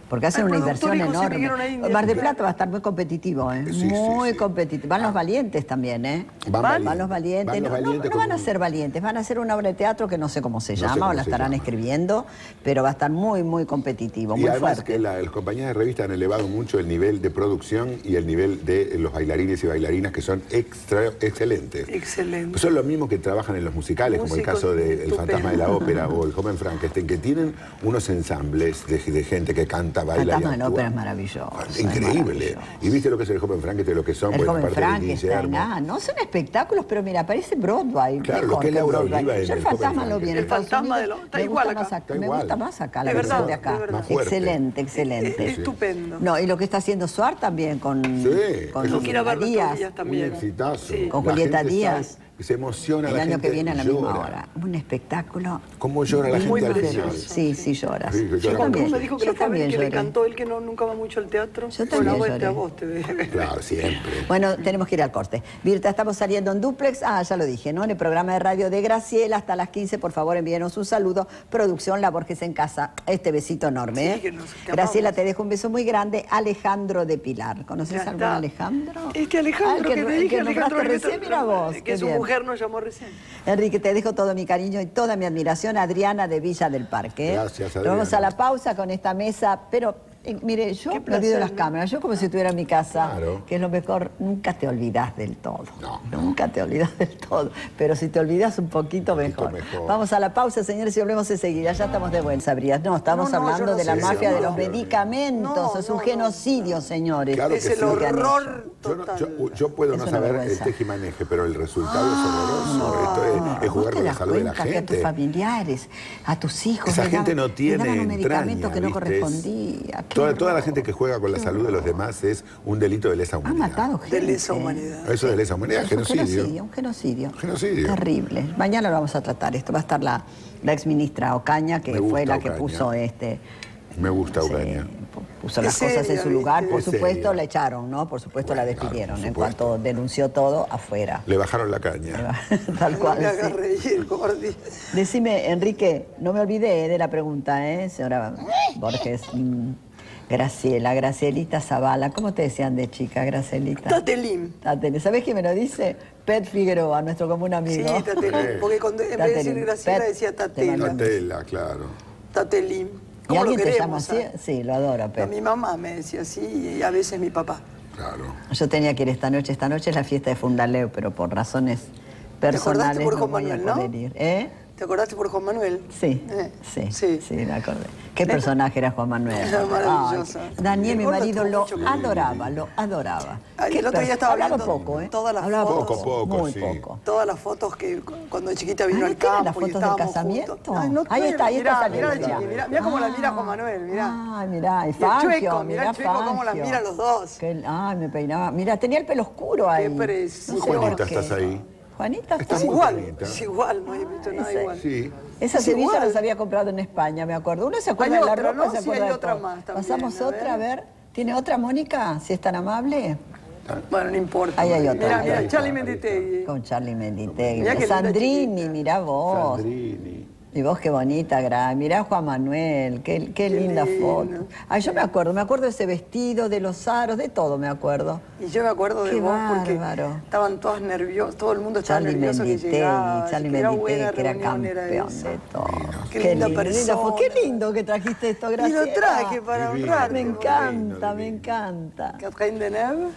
Porque hacen Al una productor inversión y José Miguel enorme. una India, Mar del claro. Plata va a estar muy competitivo, ¿eh? Sí, sí, muy sí. competitivo. Van los valientes también, ¿eh? Van Van, valientes. los valientes. Van los No, no, valientes no van como a un- ser valientes, van a hacer una obra de teatro que no sé cómo se No sé llama, cómo o la se estarán llama. escribiendo, pero va a estar muy, muy competitivo, Y muy además fuerte. que la- las compañías de revista han elevado mucho el nivel de producción y el nivel de los bailarines y bailarinas que son extra, excelentes. Excelente. Son los mismos que trabajan en los musicales, como el Músicos caso de El estupendos. Fantasma de la Ópera o El Joven Frankenstein, que tienen unos ensambles de, de gente que canta, baila y Fantasma de la actúa. Ópera es maravilloso. es Increíble. maravilloso. Y viste lo que es El Joven Frankenstein, lo que son, El bueno, joven aparte de Frankenstein, Guillermo. ah, no son espectáculos, pero mira, parece Broadway. Claro, mejor lo que es Laura Broadway. Oliva en Yo el El joven fantasma lo vi en El Estados fantasma Unidos, de lo- está me igual gusta acá. más acá, Está me igual. gusta más acá la Es versión verdad, de es acá. verdad. Más fuerte. Excelente, excelente. Es estupendo. No, y lo que está haciendo Suar también con, Sí, con eso Quiero verlo Díaz, estos días Un también. exitazo. Sí. Con La Julieta gente Díaz. sabe, se emociona, el la año gente que viene a la llora. misma hora. Un espectáculo. ¿Cómo llora la Muy gente al precioso. final? Sí, sí lloras. Sí, yo Yo lloro. Juan también, Cruz me dijo que yo lo fue a ver y también que le lloré. encantó, él que no, nunca va mucho al teatro. Yo también Bueno, a vos, lloré. a vos te ve. Claro, siempre. Bueno, tenemos que ir al corte. Virta, estamos saliendo en dúplex. Ah, ya lo dije, ¿no? En el programa de radio de Graciela, hasta las quince, por favor, envíenos un saludo. Producción La Borges en casa. Este besito enorme, ¿eh? Sí, que nos- que Graciela, amamos. te dejo un beso muy grande. Alejandro de Pilar. ¿Conoces Ya algún está. Alejandro? Este Alejandro Ah, que, el te el dije, que Alejandro nombraste Riveta, recién, mira vos. que qué su bien. mujer nos llamó recién. Enrique, te dejo todo mi cariño y toda mi admiración. Adriana de Villa del Parque. ¿eh? Gracias, Nos vamos Adriana. a la pausa con esta mesa, pero eh, mire, yo Qué me olvido de las placer, ¿no? cámaras. Yo como si estuviera en mi casa, Claro. que es lo mejor, nunca te olvidas del todo. No, Nunca te olvidas del todo. Pero si te olvidas un poquito, poquito mejor. mejor. Vamos a la pausa, señores, y volvemos enseguida. Ya estamos de vuelta, sabrías. No, estamos No, no, yo hablando no de la sé, mafia no, de los no, medicamentos. no, es un no, genocidio, señores. Claro Es que el sí. horror Yo, no- total. yo- yo puedo Es no una saber el vergüenza. tejimaneje, pero el resultado es horroroso. Esto es, es ¿Vos jugar te con la das salud de la cuenta que a tus gente. familiares, a tus hijos, Esa le gente daban- no le tiene daban un medicamento entraña, que no ¿viste? correspondía? Qué Toda, toda la horror. gente que juega con la salud de los demás es un delito de lesa Ha humanidad. matado gente. De lesa humanidad. Eso de lesa humanidad, Es un genocidio. Un genocidio. Genocidio. Terrible. Mañana lo vamos a tratar. Esto va a estar la, la ex ministra Ocaña, que Me gusta fue la que Ocaña. puso este. Me gusta sí, Ucrania. pu- puso las Es cosas en seria, su lugar. ¿viste? Por Es supuesto, seria. la echaron, ¿no? Por supuesto, la Bueno, claro, despidieron. por En supuesto. cuanto denunció todo, afuera. Le bajaron la caña. Tal No cual. me hagas sí. reír, Gordi. Decime, Enrique, no me olvidé eh, de la pregunta, ¿eh? Señora Borges. Mm, Graciela, Gracielita Zavala. ¿Cómo te decían de chica, Gracielita? Tatelín. Tatelín. ¿Sabés quién me lo dice? Pet Figueroa, nuestro común Sí, amigo. Tatelín. Porque cuando, en vez de decir Tatelín. Graciela Pet, decía te Tatela. mando- Tela, claro. Tatelín. ¿Y ¿Cómo lo alguien te llama queremos? así? ah? Sí, lo adoro, A Pet. mi mamá me decía así y a veces mi papá. Claro. Yo tenía que ir esta noche. Esta noche es la fiesta de Fundaleo, pero por razones personales por no Juan voy a Manuel, no? poder ir. ¿Eh? ¿Te acordaste por Juan Manuel? Sí, Eh, sí, sí. sí, me acordé. ¿Qué personaje era Juan Manuel? Era maravilloso. Ay, Daniel, mi Gordo marido, tuvo lo mucho que- adoraba, lo adoraba. Ay, Qué el otro día perso- estaba Hablaba hablando poco, ¿eh? todas las Hablaba fotos. Poco, poco, muy sí. poco. Todas las fotos que cu- cuando de chiquita vino Ah, ¿no al tiene campo las y fotos del estábamos casamiento? juntos. Ay, no Ahí está, ahí está mirá, saliendo, mirá, el mirá. chiqui, mirá, mirá cómo la mira Juan Manuel, mirá. Ay, mirá, y Y el Fangio, Chueco, mirá mirá el Chueco cómo las Fangio. mira los dos. Que- ay, me peinaba. Mira, tenía el pelo oscuro ahí. Qué precioso. No sé Juanita, por qué. estás ahí. Juanita, Estás ¿estás Es muy igual, bonita. es igual, no he visto nada Ese- igual. Sí. Esa Es Sevilla igual. las había comprado en España, me acuerdo. Uno se acuerda Hay de la otra, ropa, ¿no? se Sí, acuerda hay de otra todo. más también, Pasamos a otra, a ver. ver. ¿Tiene otra, Mónica? Si es tan amable. Bueno, no importa. Ahí hay otra, Mirá, ahí mirá, hay Charlie otra. Menditegui. Con Charlie Menditegui. Mirá qué linda Sandrini, chiquita. mirá vos. Sandrini. Y vos qué bonita, Gra. Mirá Juan Manuel, qué, qué linda lindo. foto. Ay, yo me acuerdo, me acuerdo de ese vestido, de los aros, de todo me acuerdo. Y yo me acuerdo de Qué vos porque bárbaro. estaban todas nerviosas, todo el mundo estaba Charlie nervioso que Menditegui, llegaba. Charlie que era Menditegui, buena que era reunión, era campeón esa. de todo. Qué linda persona. fue- Qué lindo que trajiste esto, Y gracias. lo traje para Divino. honrarte. Me Divino, encanta, me divino. encanta. Catherine Deneuve.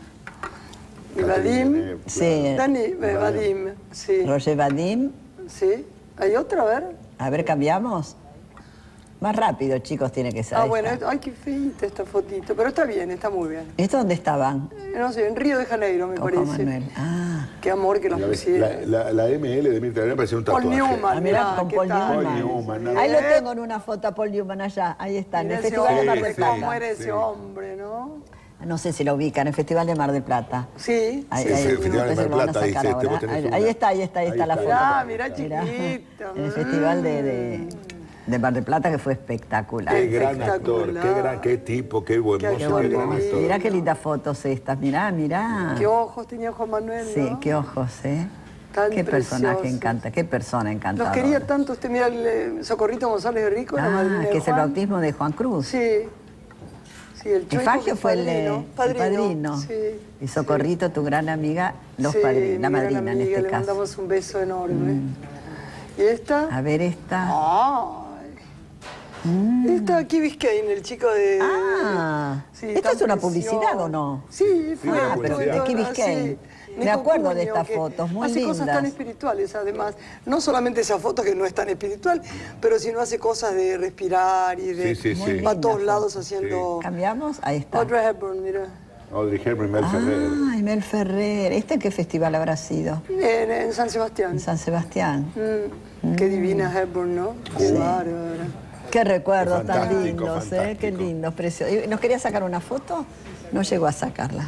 Y Catherine Vadim. Deneuve, Sí, Dani, eh, Vadim. Sí. Roger Vadim. Sí. ¿Hay otra? A ver. A ver, ¿cambiamos? Más rápido, chicos, tiene que ser. Ah, Ahí bueno, está. esto- ay, qué feita esta fotito. Pero está bien, está muy bien. ¿Esto dónde estaban? Eh, No sé, en Río de Janeiro, me Con Juan parece. Manuel. Ah, Qué amor que los La, pusieron. la- la- la M L de Mirta Legrand parecía un Paul tatuaje. Newman. ah, mirá, mirá, con ¿qué Paul tal? Newman. Paul Newman, nada. Ahí lo ¿Eh? tengo en una foto a Paul Newman allá. Ahí está, en Mirá el ese Festival de Mar hombre, del sí, cómo Plata. era sí. ese hombre, ¿no? No sé si lo ubican, el Festival de Mar del Plata. Sí. Ahí, Sí, ahí, sí, el Festival de entonces Mar del lo van a Plata, ahí sacar sí, este, ahora. vos tenés Ahí, una. ahí está, ahí está, ahí Ahí está la está. foto. Mirá, mirá, Mirá, chiquito. En el Festival de, de, de Mar del Plata, que fue espectacular. Qué gran actor, Espectacular. qué, gran, qué tipo, qué buen Qué mozo, Qué actor, qué bonito. gran bonito. actor. Mirá qué lindas fotos estas, mirá, mirá. Qué ojos tenía Juan Manuel, Sí, ¿no? qué ojos, ¿eh? Tan Qué personaje preciosos. encanta, qué persona Los encantadora. quería tanto usted, mira el eh, Socorrito González de Rico, la Ah, madrina de que es el Juan. bautismo de Juan Cruz. Sí, Sí, el Y Chueco, Fangio que es fue el, padrino, el padrino, padrino. sí, Y Socorrito, tu gran amiga, los sí, padrinos, la mi gran madrina en amiga, este le caso. mandamos un beso enorme. ¿Y esta? A ver esta. ¡Ay! Esta Key Biscayne, el chico de... Ah, sí, ¿esto tan es una precioso. publicidad o no? Sí, fue Ah, esto, pero de esto, Key ah, Biscayne. sí. Me Nico acuerdo de Cuño, estas que fotos, muy hace cosas lindas. tan espirituales, además. No solamente esa foto que no es tan espiritual, pero sino hace cosas de respirar y de... Sí, sí, Muy sí. Va a linda todos lados foto. haciendo... ¿Cambiamos? Ahí está. Audrey Hepburn, mira. Audrey Hepburn, Mel Ferrer. Ah, Mel Ferrer. ¿Este en qué festival habrá sido? En, en San Sebastián. En San Sebastián. Mm, Qué divina Hepburn, ¿no? Qué bárbara. Qué recuerdos Qué tan fantástico, lindos, ¿eh? fantástico. Qué lindos, preciosos. ¿Nos quería sacar una foto? No llegó a sacarla.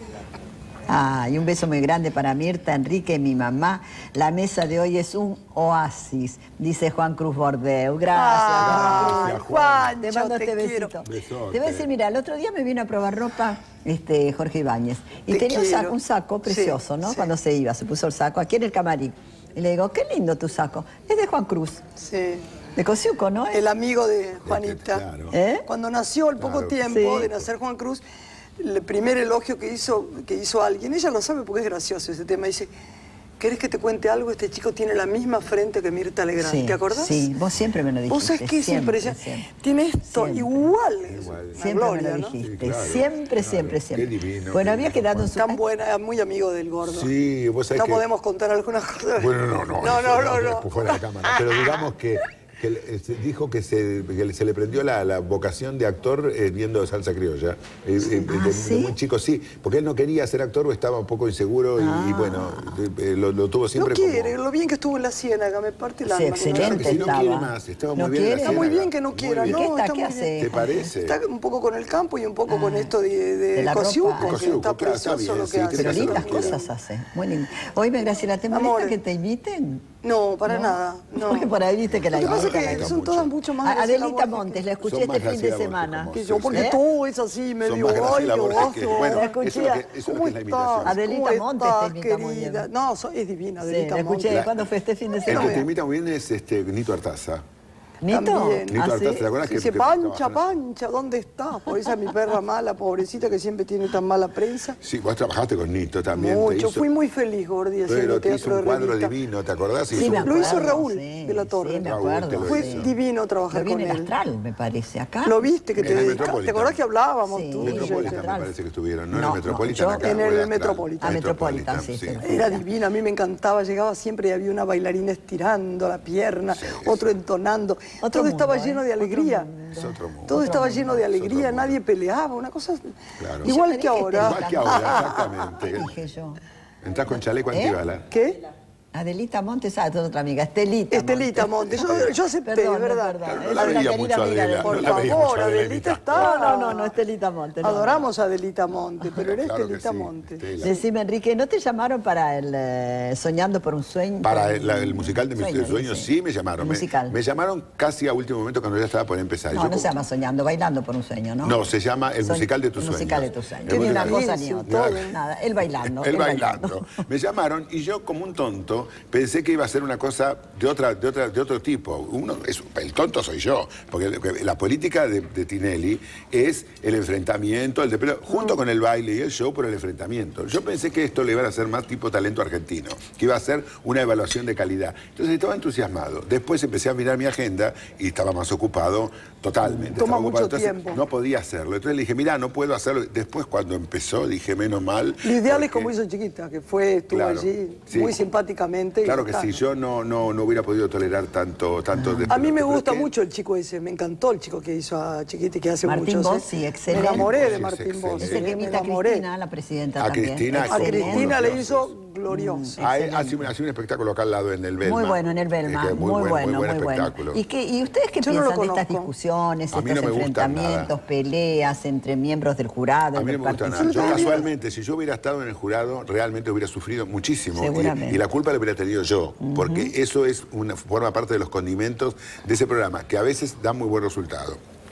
Ah, y un beso muy grande para Mirta, Enrique, mi mamá. La mesa de hoy es un oasis, dice Juan Cruz Bordeu. Gracias, Ay, Juan. Juancho, Te mando te este quiero. besito. Besote. Te voy a decir, mira, el otro día me vino a probar ropa este, Jorge Ibáñez. Y Te tenía un quiero. saco, un saco precioso, Sí, ¿no? sí. Cuando se iba, se puso el saco aquí en el camarín. Y le digo, qué lindo tu saco. Es de Juan Cruz, Sí. de Cosiuco, ¿no? El amigo de Juanita. Claro. ¿Eh? Cuando nació, al poco Claro. tiempo Sí. de nacer Juan Cruz, el primer elogio que hizo, que hizo alguien, ella lo sabe porque es gracioso ese tema, dice, ¿querés que te cuente algo? Este chico tiene la misma frente que Mirta Legrand, Sí, ¿te acordás? sí, vos siempre me lo dijiste. Vos sabés que es siempre, impresionante. siempre. Tiene esto Siempre. igual. Igual. Una Siempre gloria, me lo ¿no? dijiste, Sí, claro, siempre, claro. siempre, Qué siempre. divino, Bueno, qué había divino, quedado en su... Tan buena, muy amigo del gordo. Sí, vos sabés No que... podemos contar algunas cosas. Bueno, no, no. No, eso no, no, no. después fuera de cámara. Pero digamos que, que le- se dijo que se, que se le prendió la, la vocación de actor eh, viendo salsa criolla. Eh, eh, Ah, de, ¿sí? de muy chico, sí. Porque él no quería ser actor o estaba un poco inseguro y, y bueno, eh, lo, lo tuvo No siempre quiere, como... lo bien que estuvo en la Ciénaga, me parte el Sí, alma. excelente. Claro que si no estaba. quiere más, estaba muy ¿No bien en la quiere? Está muy Ciénaga. bien que no Muy quiera, bien. ¿no? ¿Y qué está? Está ¿Qué muy hace? bien. ¿Te parece? Está un poco con el campo y un poco con esto de, de, De la ropa. Cosiuco, De que Cosiuco, está claro, está precioso bien, lo sí, que hace. tiene Pero que hacer lindas lo que quiera. cosas hace, muy lindo. Oíme, Graciela, ¿te molesta Amores. que te inviten? No, para nada. No. Porque por ahí viste que la Lo que pasa es Ahora que arranca son mucho. todas mucho más A- Graciela Adelita Borges Montes, que- la escuché Son más este fin de Graciela Borges semana. como que vos. yo, porque ¿Eh? todo es así, Son medio más Graciela ay, Borges que- ojo. bueno, La eso es escuché. lo que, eso es lo ¿Cómo que es la estás? imitación. Adelita ¿Cómo Montes te estás, imita muy querida? bien. No, so- es divina, Sí, Adelita la escuché. Montes. ¿Cuándo fue este fin de El que semana? te imita muy bien es este, Nito Artaza. ¿Nito? También. Nito ¿Ah, Artaza, sí? ¿te acuerdas que Dice, que Pancha, trabajaba- Pancha, ¿dónde estás? Por esa es mi perra mala, pobrecita, que siempre tiene tan mala prensa. Sí, vos trabajaste con Nito también. te Mucho, hizo- fui muy feliz, Gordi, haciendo Pero te hizo teatro de un cuadro revista. divino, ¿te acordás? Sí, Hizo me un- Lo hizo acuerdo, Raúl sí, de la Torre. Sí, me Raúl te acuerdo. lo Fue hizo. divino trabajar Lo vi en con el él. Astral, me parece, acá. Lo viste que En te el dedicaste. ¿Te Metropolitan. acordás que hablábamos Sí, tú? en el Metropolitan Astral. me parece que estuvieron, no, No, en el Metropolitan no, yo- acá. En o el Astral. Metropolitan. Ah, Metropolitan, sí, sí. Era divina, a mí me encantaba, llegaba siempre y había una bailarina estirando la pierna, otro entonando. Otro Todo estaba mundo, lleno ¿eh? de alegría. Es otro mundo. Todo estaba lleno de Es otro alegría, mundo. nadie peleaba, una cosa Claro. igual Yo que me dije ahora. Igual que ahora, exactamente. Dije yo. Entrás con chaleco ¿Eh? antibala. ¿Qué? Adelita Montes, ah, tu otra amiga, Estelita. Estelita Montes, yo, yo acepté, Perdón, de verdad. perdón, Claro, no es la una veía querida mucho amiga Adela, de- Por no la veía favor, mucho Adelita Adelita. está. No, no, no, no, Estelita Montes. no, no. Adoramos a Adelita Monte, pero era Claro que Estelita sí, Monte. Estela. Decime, Enrique, ¿no te llamaron para el eh, Soñando por un sueño? Para Por el, un- la- el musical de mis Sueño, sueños dice. sí me llamaron. El Me, musical. me llamaron casi a último momento cuando ya estaba por empezar. No, Yo no como- se llama Soñando, Bailando por un sueño, ¿no? No, se llama El Soñ- musical de tus El sueños. musical de tus sueños. El Ni una musical. cosa ni Sí, otra. todo. Nada, el bailando. El bailando. Me llamaron y yo, como un tonto, pensé que iba a ser una cosa de otra, de otra, de otro tipo. Uno es, el tonto soy yo, porque la política de, de Tinelli es el enfrentamiento, el de, pero junto con el baile y el show por el enfrentamiento. Yo pensé que esto le iba a hacer más tipo talento argentino, que iba a ser una evaluación de calidad. Entonces estaba entusiasmado. Después empecé a mirar mi agenda y estaba más ocupado totalmente. Toma Estaba mucho ocupado. Entonces, tiempo. no podía hacerlo. Entonces le dije, mira, no puedo hacerlo. Después cuando empezó dije, menos mal. Lo ideal es porque- como hizo Chiquita, que fue, estuvo Claro, allí sí. muy simpáticamente. y Claro ya que está, sí, ¿no? yo no, no, no hubiera podido tolerar tanto, tanto de A mí me pero gusta es que- mucho el chico ese, me encantó el chico que hizo a Chiquita y que hace Martín muchos. Bossi, ¿eh? excelente. Me enamoré de Sí, Martín es Bossi. Es el que me imita a enamoré. Cristina, la presidenta A también. Cristina, A Excelente. Cristina le Glorioso. hizo glorioso. Ah, él hace, un, hace un espectáculo acá al lado en el Belma. Muy bueno en el Belma, Es que muy, buen- bueno, muy muy buen bueno. espectáculo. ¿Y, qué, ¿Y ustedes qué Yo no lo piensan de estas conozco. discusiones, A mí estos no me gustan enfrentamientos, peleas entre miembros del jurado? A mí no del me gusta nada. partido? Yo casualmente, si yo hubiera estado en el jurado, realmente hubiera sufrido muchísimo. Y- Seguramente. Y, la culpa la hubiera tenido yo, porque eso es una, forma parte de los condimentos de ese programa, que a veces da muy buen resultado.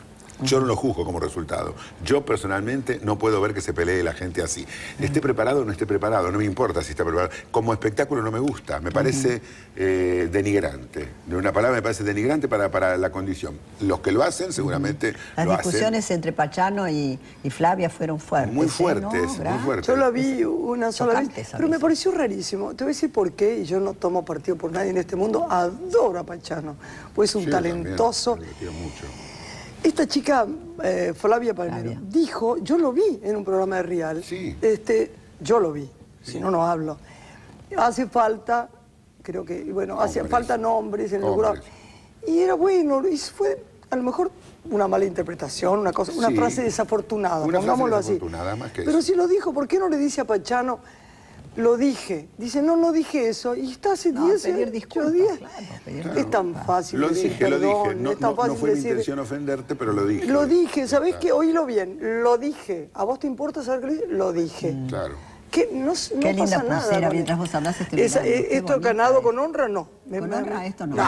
Yo no lo juzgo como resultado. Yo personalmente no puedo ver que se pelee la gente así. Esté preparado o no esté preparado, no me importa si está preparado. Como espectáculo no me gusta, me parece eh, denigrante. De una palabra me parece denigrante para, para la condición. Los que lo hacen seguramente Las lo discusiones hacen. entre Pachano y, y Flavia fueron fuertes. Muy ¿eh? fuertes, ¿No? muy fuertes. Yo la vi una sola Chocante vez, esa pero me vez. pareció rarísimo. Te voy a decir por qué, y yo no tomo partido por nadie en este mundo, adoro a Pachano, pues es un Sí, yo también, talentoso. le quiero mucho. Esta chica, eh, Flavia Palmero, Flavia. dijo, yo lo vi en un programa de Real, Sí. este, yo lo vi, si no, no hablo. Hace falta, creo que, bueno, hace Hombres. falta nombres en el Hombres. jurado. Y era bueno, y fue a lo mejor una mala interpretación, una cosa, una Sí. frase desafortunada, Una frase pongámoslo así. desafortunada, más que Pero eso. si lo dijo, ¿por qué no le dice a Pachano? Lo dije. Dice, no, no dije eso. Y está hace No, diez, pedir ocho disculpas, días. claro, pedir Es tan disculpas. fácil Lo decir dije, lo perdón, dije. No, es tan no, fácil no fue mi decir... intención ofenderte, pero lo dije. Lo dije, ¿sabés qué? Oílo bien, lo dije. ¿A vos te importa saber qué lo dije? Lo dije. Claro. Que no, no Qué linda pasa nada. pulsera, María. mientras vos hablás estoy Esa- mirando, eh, qué Esto bonita ganado es. con honra, no. Me- Con me- honra esto no.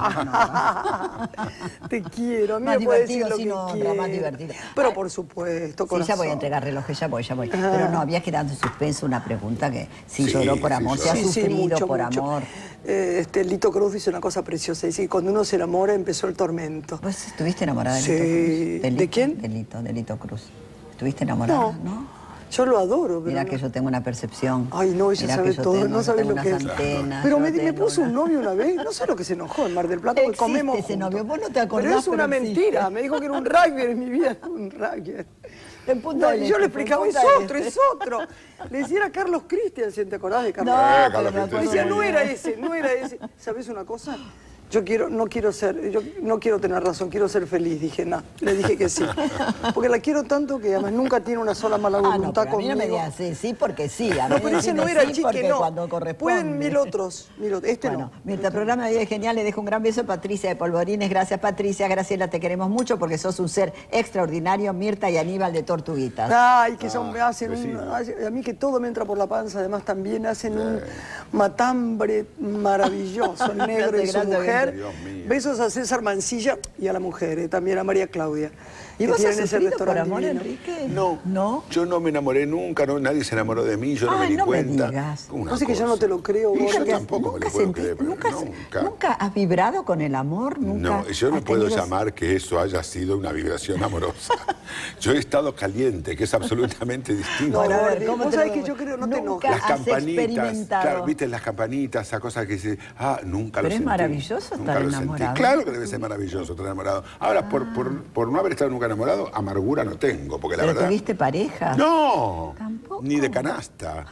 No. Te quiero, a mí Más me puede decir divertido lo sin que honra, quiera. más divertido. Pero por supuesto, Sí, corazón. ya voy a entregar relojes, ya voy, ya voy. Ah. Pero no, había quedado en suspenso una pregunta que si Sí, lloró por sí amor, lloró. si ha Sí, sí, sufrido mucho, por mucho. amor. Eh, este, Lito Cruz dice una cosa preciosa. Dice que cuando uno se enamora empezó el tormento. ¿Vos estuviste enamorada de Sí. Lito Cruz? ¿De Lito? quién? De Lito, de Lito Cruz. ¿Estuviste enamorada? No, ¿No? yo lo adoro. Pero Mira no. que yo tengo una percepción. Ay, no, ella Mirá sabe que yo todo, tengo- no yo sabe tengo lo que unas es. antenas, Pero yo me, me tengo puso una- un novio una vez, no sé lo que se enojó en Mar del Plata, porque Existe comemos ese juntos. novio, vos no te acordás, Pero es una pero existe. mentira, me dijo que era un rugby en mi vida, un rugby. En Punta No, del y yo Este, le explicaba, en es Punta del otro, Este. es otro. Le decía era Carlos Christiansen, ¿te acordás de Carlos? No, Eh, pero Carlos me Le acuerdo decía, muy no bien. era ese, no era ese. ¿Sabes una cosa? Yo quiero, no quiero ser, yo no quiero tener razón, quiero ser feliz. Dije, no, le dije que sí. Porque la quiero tanto que además nunca tiene una sola mala Ah, no, voluntad pero a mí no conmigo. me digas sí, sí porque sí. A mí No, pero ese decime no era el sí chique, porque no. cuando corresponde. Pueden mil otros, mil otros. Este Bueno, no. mientras el programa de hoy es genial, le dejo un gran beso a Patricia de Polvorines. Gracias, Patricia. Graciela, te queremos mucho porque sos un ser extraordinario. Mirta y Aníbal de Tortuguitas. Ay, que son, Ah, hacen un, vecino. hace- a mí que todo me entra por la panza, además también hacen un matambre maravilloso, el negro y su Gracias, mujer. Dios mío. Besos a César Mancilla y a la mujer, eh, también a María Claudia. ¿Y que vos has tienen ese sufrido por restaurante amor, divino. Enrique? No, ¿No? yo no me enamoré nunca, no, nadie se enamoró de mí, yo no Ay, me di no me cuenta. digas. Una No sé que yo no cosa. te lo creo, Y vos. yo Nunca- tampoco me ¿Nunca, lo puedo sentí- creer, pero nunca, nunca. nunca has vibrado con el amor? ¿Nunca No, yo no has puedo tenido- llamar que eso haya sido una vibración amorosa. Yo he estado caliente, que es absolutamente distinto. No, Bueno, a ver, Gordi, ¿cómo vos te sabés lo- que yo creo, no te Nunca enojes. Las has campanitas, experimentado. claro, viste las campanitas, esa cosa que dice, ah, nunca Pero lo es sentí. maravilloso Nunca estar lo sentí. enamorado. Claro que debe ser maravilloso estar enamorado. Ahora, por, por, por no haber estado nunca enamorado, amargura no tengo, porque la ¿Pero verdad... tuviste pareja? No, Tampoco. ni de canasta.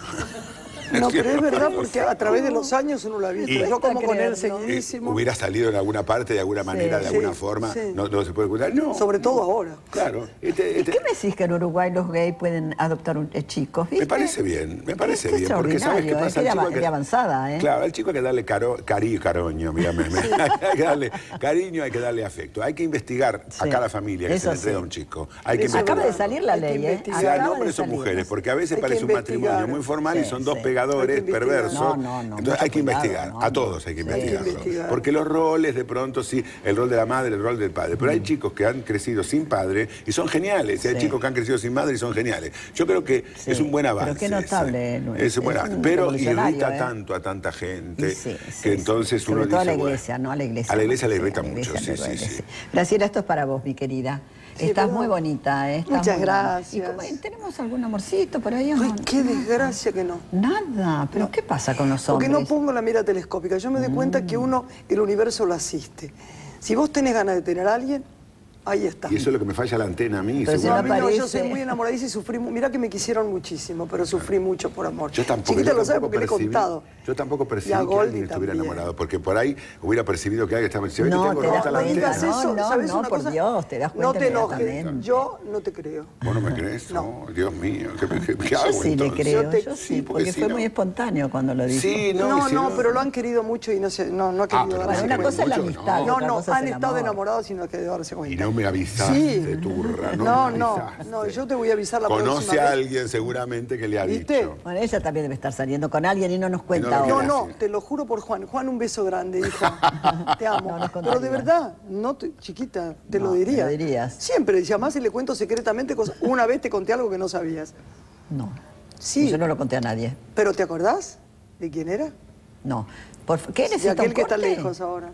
No, pero es verdad porque a través de los años uno lo ha visto. Y- Yo como con él creerlo. Eh, seguidísimo, hubiera salido en alguna parte, de alguna manera, de sí, alguna forma, sí. no, no se puede ocultar. No. sobre todo ahora. Claro. Este, ¿Y este- qué me decís que en Uruguay los gays pueden adoptar un, eh, chicos? ¿viste? Me parece bien, me parece Qué bien, porque ¿sabes qué extraordinario, pasa? es que Al de chico ava- hay que- de avanzada, ¿eh? Claro, al chico hay que darle caro, cari, caroño, mira, me- me- hay que darle cariño, hay que darle afecto. Hay que investigar Sí, a cada familia que eso se le entrega sí. un chico. Hay que Eso investigar. Acaba de salir la Hay que ley, ¿eh? investigar. Sean Acaba de hombres o salir. mujeres, porque a veces Hay que parece un investigar. matrimonio muy formal y Sí, son dos sí. pegadores Hay que investigar. perversos. No, no, no, Entonces mucho hay que cuidado, investigar, no, a no. todos hay que Sí. investigarlo. Hay que investigar. Porque los roles, de pronto, sí, el rol de la madre, el rol del padre. Pero hay chicos que han crecido sin padre y son geniales. Y hay Sí. chicos que han crecido sin madre y son geniales. Yo creo que Sí, es un buen pero avance. qué notable, ese. Luis. Es un buen Es avance. un Pero revolucionario, irrita ¿eh? tanto a tanta gente Y sí, sí, que entonces sí. uno Sobre todo dice, a la bueno, iglesia, ¿no? A la iglesia. A la iglesia le Sí, irrita a la mucho, iglesia sí, le sí, duele, sí. Graciela, esto es para vos, mi querida. Sí, Estás ¿verdad? muy bonita, ¿eh? Estás Muchas muy bonita. gracias. ¿Y cómo- tenemos algún amorcito por ahí o Ay, no? qué desgracia que no. Nada, pero ¿qué pasa con los Porque hombres? no pongo la mira telescópica. Yo me doy cuenta que uno, el universo lo asiste. Si vos tenés ganas de tener a alguien, ahí está. Y eso es lo que me falla la antena a mí. Pero si No, no a mí no, yo aparece. soy muy enamoradiza y sufrí, mu- mirá que me quisieron muchísimo, pero sufrí mucho por amor. Yo tampoco, Chiquita yo lo sabe tampoco porque le he percibí, contado. yo tampoco percibí Y a que Goldi alguien estuviera también. enamorado, porque por ahí hubiera percibido que alguien estaba... Se ve que No, tengo te das rota la No cuenta, antena. digas no, eso, no, ¿sabes no, una por cosa? Dios, te das No cuenta te enojes, inmediatamente. yo no te creo. ¿Vos no me crees? No, Dios mío, ¿qué, qué- qué Yo hago sí le entonces? creo, Yo te- yo sí, sí, porque porque si fue no- muy espontáneo cuando lo dijo. Sí, no, No, y si no, pero lo han querido mucho y no, se, no, no ha querido pero darse bueno, una cuenta. cosa es la mucho, amistad. no. No, otra no, cosa es han el estado amor. enamorados y no han querido darse cuenta. Y no No me avisaste, Sí. turra, no, No, me no, avisaste. no, yo te voy a avisar la Conoce próxima a vez. alguien seguramente que le ha ¿Viste? dicho. Bueno, ella también debe estar saliendo con alguien y no nos cuenta no lo ahora. No, quiere no, decir. te lo juro por Juan. Juan, un beso grande, hija. Te amo. No, nos Pero de contaría. verdad, no te- chiquita, te No, lo diría. me lo dirías. Siempre, decía, más si le cuento secretamente cosas. Una vez te conté algo que no sabías. No. Sí. Yo no lo conté a nadie. ¿Pero te acordás de quién era? No. Por, ¿Qué De necesita aquel un que está corte? lejos ahora.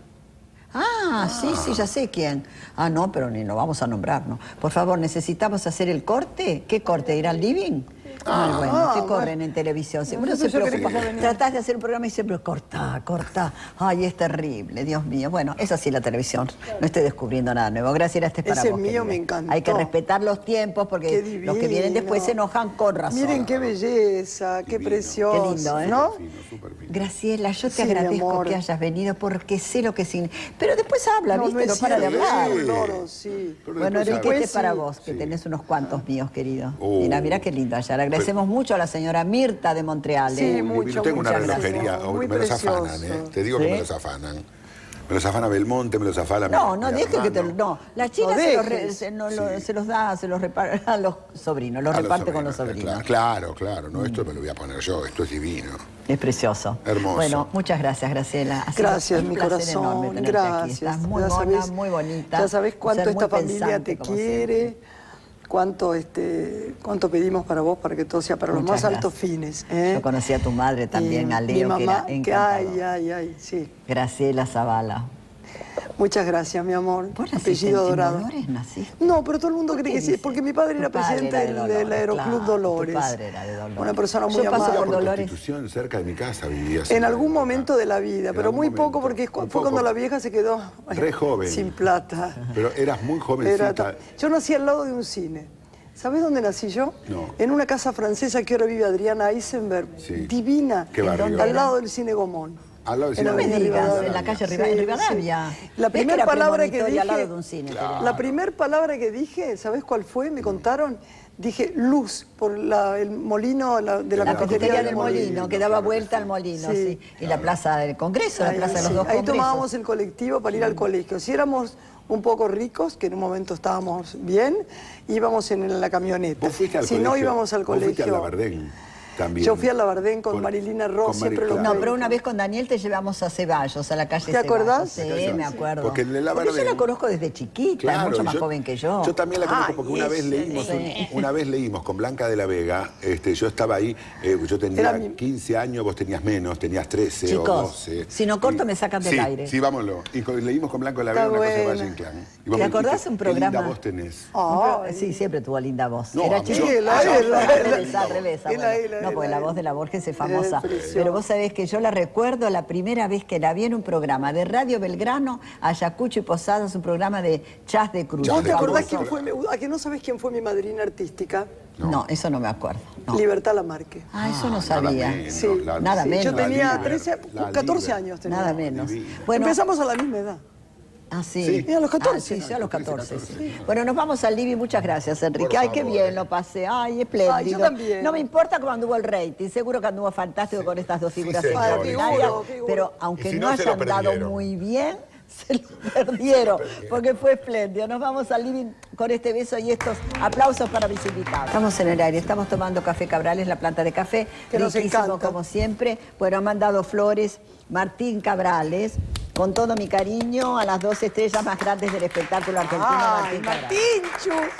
Ah, sí, sí, ya sé quién. Ah, no, pero ni lo vamos a nombrar, ¿no? Por favor, ¿necesitamos hacer el corte? ¿Qué corte? ¿Ir al living? Ah, bueno, Ah, ¿qué bueno. corren en televisión? Si No, uno yo se pensé que preocupa, querías venir. tratás de hacer un programa y siempre corta, corta. Ay, es terrible, Dios mío. Bueno, es así la televisión. No estoy descubriendo nada nuevo. Gracias, este es para Ese vos, mío querida. me encantó. Hay que respetar los tiempos Qué porque divino. los que vienen después se enojan con razón. Miren qué belleza, qué Divino. precioso. Qué lindo, ¿eh? ¿No? Fino, súper fino. Graciela, yo te Sí, mi agradezco amor. que hayas venido porque sé lo que significa. Pero después habla, No, ¿viste? no No, es para de cierto, hablar. es un loro, sí. Pero Bueno, después Enrique, sabe- este es para vos, que Sí. tenés unos cuantos míos, querido. Oh. Mira, mira qué lindo allá. Le agradecemos mucho a la señora Mirta de Montreal. Sí, ¿eh? mucho, Yo tengo una muchas relojería, gracias. Muy me los afanan, precioso. ¿eh? Te digo ¿Sí? que me los afanan. Me los afana Belmonte, me los afana No, mi- no, mi deje que te hermano. no. La China No se, los re- dejes. se, no, lo- Sí. se los da, se los reparte a los sobrinos, los A los reparte con los sobrinos, sobrinos. Claro, claro, no, esto me lo voy a poner yo, esto es divino. Es precioso. Hermoso. Bueno, muchas gracias, Graciela. Ha sido Gracias, un mi placer corazón. enorme tenerte Gracias. aquí. Estás muy Ya mona, sabés- muy bonita. Ya sabes un cuánto ser muy esta familia pensante, te como quiere, siempre. cuánto, este, cuánto pedimos para vos para que todo sea para los Muchas más altos gracias. fines. ¿eh? Yo conocí a tu madre también, Y a Leo, mi que mamá, era que ay, encantador. ay, ay, sí. Graciela Zavala. Muchas gracias, mi amor. ¿Vos naciste Apellido en- en dorado. Dolores naciste? No, pero todo el mundo ¿Por cree qué que sí, dice? porque mi padre Tu era padre presidente era de del, Dolores, del Aeroclub claro, Dolores. tu padre era de Dolores. Una persona muy Yo paso amada. por Por Dolores. Constitución, cerca de mi casa vivía. En algún momento de la vida, En pero algún muy momento, poco porque un fue poco. cuando la vieja se quedó Re joven. sin plata. Pero eras muy Era jovencita. to- yo nací al lado de un cine. ¿Sabés dónde nací yo? No. En una casa francesa que ahora vive Adriana Eisenberg. Sí. Divina. ¿Qué barrio? Al ¿Dónde lado del cine Gomón. Al lado del En cine la No me Gomón. avenida digas, Rivadavia. en la calle Sí, Riva- sí. Rivadavia. La ¿Ves que primera era palabra que premonitorio al lado de dije, un cine? la primera palabra que dije, ¿sabés cuál fue? Me contaron, dije luz por la- el molino la- de la, La cafetería cafetería del del molino. molino, que daba vuelta al molino, sí. Sí. Y la plaza del Congreso, la Ahí, plaza de los sí. dos Ahí congresos. tomábamos el colectivo para ir al colegio. Si éramos un poco ricos, que en un momento estábamos bien, íbamos en la camioneta. Vos fuiste al si colegio. no íbamos al Vos fuiste colegio. al Labardén también. Yo fui al Labardén con Con- Marilina Ross, con Mari- siempre lo claro. No, pero una vez con Daniel te llevamos a Ceballos, a la calle ¿Te Ceballos. acordás? Sí, La calle me Ceballos. acuerdo. Porque en el Porque yo Labardén- la conozco desde chiquita, Claro, es mucho y más joven que yo. Yo también la conozco Ay, porque una vez ese, leímos, sí. un- una vez leímos con Blanca de la Vega, este, yo estaba ahí, eh, yo tenía Era mi- quince años, vos tenías menos, tenías trece o Chicos, doce. si no corto Y- me sacan del sí, aire. Sí, vámonos. Y con- leímos con Blanca de la Vega Está una cosa de buena. Valle Inclán. Y vos ¿Te me acordás dijiste, un "Qué linda programa? voz tenés". Un Ay. pro- Sí, siempre tuvo linda voz. No, Era a mí- chiquita. Sí, la- Ah, la- al la- revés, la- al revés, la- abuela. la- la- No, porque la- la voz de la Borges es famosa. Es preciosa. Pero vos sabés que yo la recuerdo la primera vez que la vi en un programa de Radio Belgrano, Ayacucho y Posadas, un programa de Chas de Cruz. Chas ¿Vos de te acordás Cruz. quién fue mi- a que no sabés quién fue mi madrina artística? No. eso no me acuerdo. No. Libertad Lamarque. Ah, eso no Nada sabía. menos, Sí, la- nada sí, menos. Yo la tenía Liber, trece, la catorce Liber. años. Tenía. Nada menos. Divino. Bueno, Empezamos a la misma edad. Ah, sí. Sí. Y a los catorce. Ah, sí, sí, a los catorce. catorce, sí. Bueno, nos vamos al living. Muchas gracias, Enrique. Por Ay, qué favor. bien lo pasé. Ay, espléndido. Ay, yo también. No me importa cómo anduvo el rating. Seguro que anduvo fantástico con estas dos figuras señor. extraordinarias. Seguro, seguro. Pero Y aunque si no, no, se lo hayan dado perdieron. muy bien, se lo perdieron. Porque fue espléndido. Nos vamos al living con este beso y estos aplausos para mis invitados. Estamos en el aire. Estamos tomando café Cabrales, la planta de café. Que nos Riquísimo, encanta. como siempre. Bueno, han mandado flores. Martín Cabrales. Con todo mi cariño a las dos estrellas más grandes del espectáculo argentino, Ay, Martín Cabrales. Martínchus.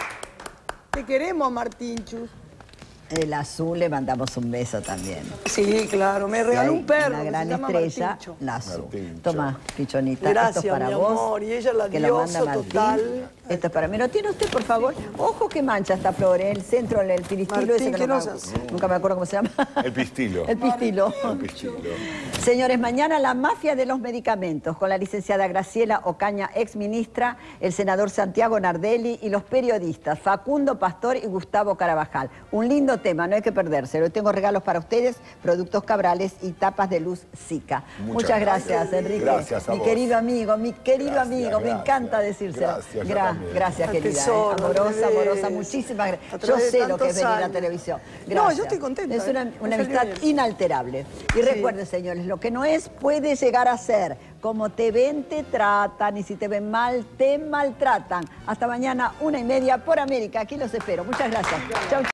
Te queremos, Martínchus. El azul le mandamos un beso también. Sí, claro. Me Y regaló hay un perro. una que gran se llama estrella, Martíncho. la azul. Martíncho. Toma, pichonita, Gracias, esto es para mi vos. amor, y ella la que lo manda diosa Martín. total. Esto es para mí. ¿Lo tiene usted, por favor? Ojo que mancha esta flor, ¿eh? El centro, el piristilo Martín, ese que ¿qué no nos me- hace? nunca me acuerdo cómo se llama. El pistilo. El pistilo. El pistilo. Señores, mañana la mafia de los medicamentos con la licenciada Graciela Ocaña, ex ministra, el senador Santiago Nardelli y los periodistas Facundo Pastor y Gustavo Carabajal. Un lindo tema, no hay que perderse. Hoy tengo regalos para ustedes, productos Cabrales y tapas de luz Zika. Muchas Muchas gracias, Enrique. Gracias a mi vos. querido amigo, mi querido Gracias, amigo, me gracias. encanta decírselo. Gracias, yo Gra- también. Gracias, Al querida. tesoro, ¿eh? Amorosa, al amorosa, revés. muchísimas A gracias. Yo través de sé lo que es tantos venir a la años. televisión. No, Gracias. yo estoy contenta, Es una, ¿eh? una Me salió amistad bien. inalterable. Y Sí. recuerden, señores, lo que no es puede llegar a ser. Como te ven, te tratan. Y si te ven mal, te maltratan. Hasta mañana, una y media por América. Aquí los espero. Muchas gracias. Chau.